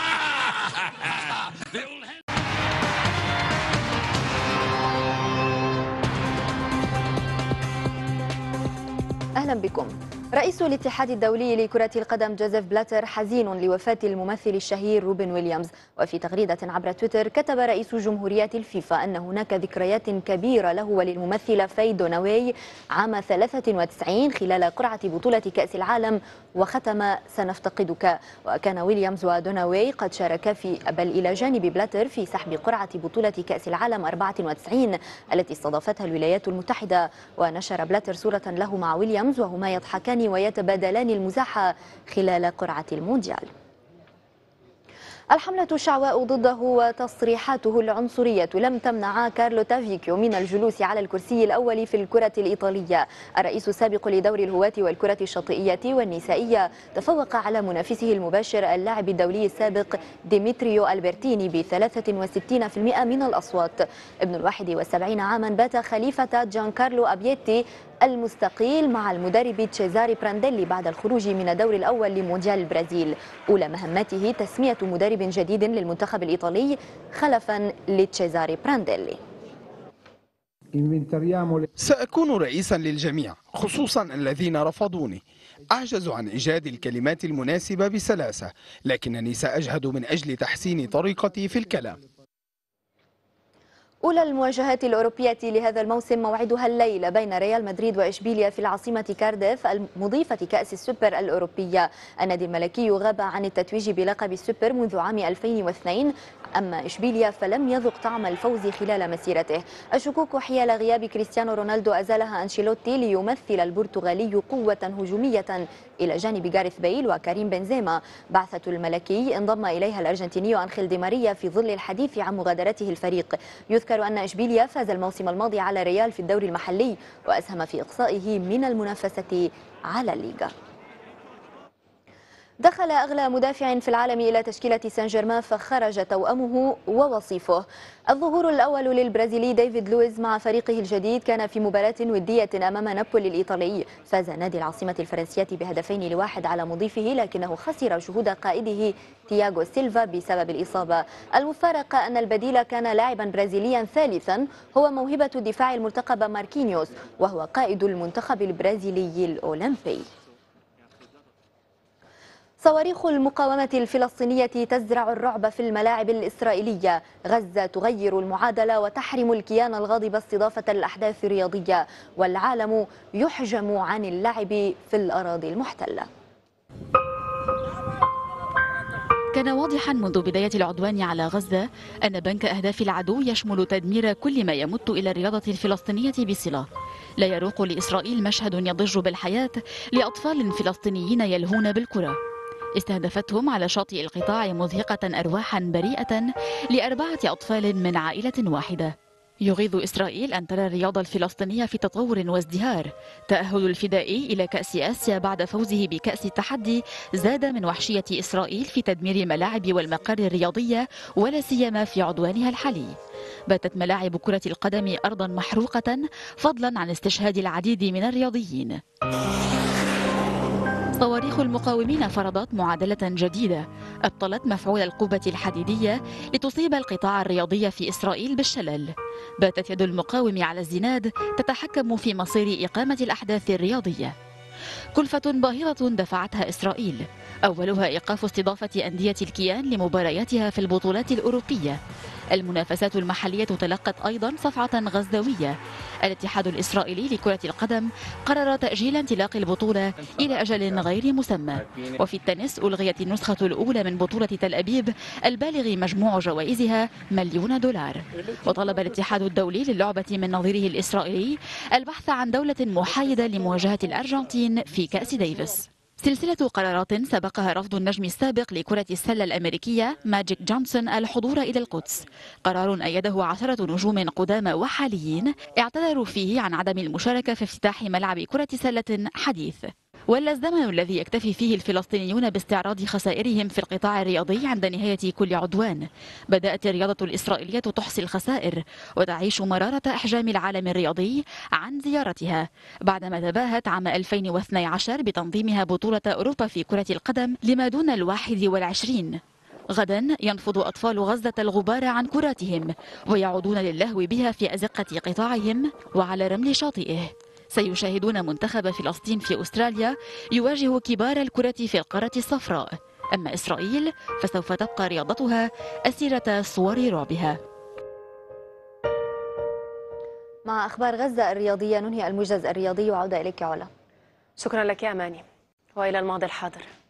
أهلا بكم. رئيس الاتحاد الدولي لكرة القدم جوزيف بلاتر حزين لوفاة الممثل الشهير روبن ويليامز. وفي تغريدة عبر تويتر كتب رئيس جمهورية الفيفا أن هناك ذكريات كبيرة له وللممثل في دوناوي عام ثلاثة وتسعين خلال قرعة بطولة كأس العالم، وختم سنفتقدك. وكان ويليامز ودوناوي قد شاركا في بل إلى جانب بلاتر في سحب قرعة بطولة كأس العالم أربعة وتسعين التي استضافتها الولايات المتحدة. ونشر بلاتر صورة له مع ويليامز وهما يضحكان ويتبادلان المزاح خلال قرعة المونديال. الحملة الشعواء ضده وتصريحاته العنصرية لم تمنع كارلو تافيكيو من الجلوس على الكرسي الأول في الكرة الإيطالية. الرئيس السابق لدور الهواة والكرة الشاطئية والنسائية تفوق على منافسه المباشر اللاعب الدولي السابق ديمتريو ألبرتيني ب ثلاثة وستين بالمئة من الأصوات. ابن الواحد والسبعين عاما بات خليفة جان كارلو أبيتي المستقيل مع المدرب تشيزاري برانديلي بعد الخروج من الدور الأول لمونديال البرازيل. أولى مهمته تسمية مدرب جديد للمنتخب الإيطالي خلفا لتشيزاري برانديلي. سأكون رئيسا للجميع، خصوصا الذين رفضوني. أعجز عن إيجاد الكلمات المناسبة بسلاسة، لكنني سأجهد من أجل تحسين طريقتي في الكلام. أولى المواجهات الأوروبية لهذا الموسم موعدها الليلة بين ريال مدريد وإشبيليا في العاصمة كارديف المضيفة كأس السوبر الأوروبية. النادي الملكي غاب عن التتويج بلقب السوبر منذ عام ألفين واثنين، أما إشبيليا فلم يذق طعم الفوز خلال مسيرته. الشكوك حيال غياب كريستيانو رونالدو أزالها أنشيلوتي ليمثل البرتغالي قوة هجومية إلى جانب جاريث بيل وكريم بنزيما. بعثة الملكي انضم إليها الأرجنتيني أنخيل دي ماريا في ظل الحديث عن مغادرته الفريق. يذكر أن إشبيليا فاز الموسم الماضي على ريال في الدوري المحلي وأسهم في إقصائه من المنافسة على الليغا. دخل أغلى مدافع في العالم إلى تشكيلة سان جيرمان فخرج توأمه ووصيفه. الظهور الأول للبرازيلي ديفيد لويز مع فريقه الجديد كان في مباراة ودية أمام نابولي الإيطالي. فاز نادي العاصمة الفرنسية بهدفين لواحد على مضيفه، لكنه خسر جهود قائده تياغو سيلفا بسبب الإصابة. المفارقة أن البديل كان لاعبا برازيليا ثالثا هو موهبة الدفاع المرتقب ماركينيوس، وهو قائد المنتخب البرازيلي الأولمبي. صواريخ المقاومة الفلسطينية تزرع الرعب في الملاعب الإسرائيلية. غزة تغير المعادلة وتحرم الكيان الغاضب استضافة الأحداث الرياضية، والعالم يحجم عن اللعب في الأراضي المحتلة. كان واضحا منذ بداية العدوان على غزة أن بنك أهداف العدو يشمل تدمير كل ما يمت إلى الرياضة الفلسطينية بصلة. لا يروق لإسرائيل مشهد يضج بالحياة لأطفال فلسطينيين يلهون بالكرة. استهدفتهم على شاطئ القطاع مزهقة أرواحا بريئة لأربعة أطفال من عائلة واحدة. يغيظ إسرائيل أن ترى الرياضة الفلسطينية في تطور وازدهار. تأهل الفدائي إلى كأس آسيا بعد فوزه بكأس التحدي زاد من وحشية إسرائيل في تدمير الملاعب والمقر الرياضية ولا سيما في عدوانها الحالي. باتت ملاعب كرة القدم أرضا محروقة فضلا عن استشهاد العديد من الرياضيين. صواريخ المقاومين فرضت معادلة جديدة أبطلت مفعول القبة الحديدية لتصيب القطاع الرياضي في إسرائيل بالشلل. باتت يد المقاوم على الزناد تتحكم في مصير إقامة الأحداث الرياضية. كلفة باهظة دفعتها إسرائيل، أولها إيقاف استضافة أندية الكيان لمبارياتها في البطولات الأوروبية. المنافسات المحلية تلقت أيضا صفعة غزاوية. الاتحاد الإسرائيلي لكرة القدم قرر تأجيل انطلاق البطولة إلى أجل غير مسمى. وفي التنس ألغيت النسخة الأولى من بطولة تل أبيب البالغ مجموع جوائزها مليون دولار. وطلب الاتحاد الدولي للعبة من نظيره الإسرائيلي البحث عن دولة محايدة لمواجهة الأرجنتين في كأس ديفيس. سلسلة قرارات سبقها رفض النجم السابق لكرة السلة الأمريكية ماجيك جونسون الحضور إلى القدس، قرار أيده عشرة نجوم قدامى وحاليين اعتذروا فيه عن عدم المشاركة في افتتاح ملعب كرة سلة حديث. ولا الزمن الذي يكتفي فيه الفلسطينيون باستعراض خسائرهم في القطاع الرياضي عند نهاية كل عدوان. بدأت الرياضة الإسرائيلية تحصي الخسائر وتعيش مرارة إحجام العالم الرياضي عن زيارتها بعدما تباهت عام ألفين واثني عشر بتنظيمها بطولة أوروبا في كرة القدم لما دون الواحد والعشرين. غدا ينفض أطفال غزة الغبار عن كراتهم ويعودون للهو بها في أزقة قطاعهم وعلى رمل شاطئه. سيشاهدون منتخب فلسطين في أستراليا يواجه كبار الكرة في القارة الصفراء. أما إسرائيل فسوف تبقى رياضتها أسيرة صور رعبها. مع أخبار غزة الرياضية ننهي الموجز الرياضي وعودة إليك علا. شكرا لك يا أماني، وإلى الماضي الحاضر.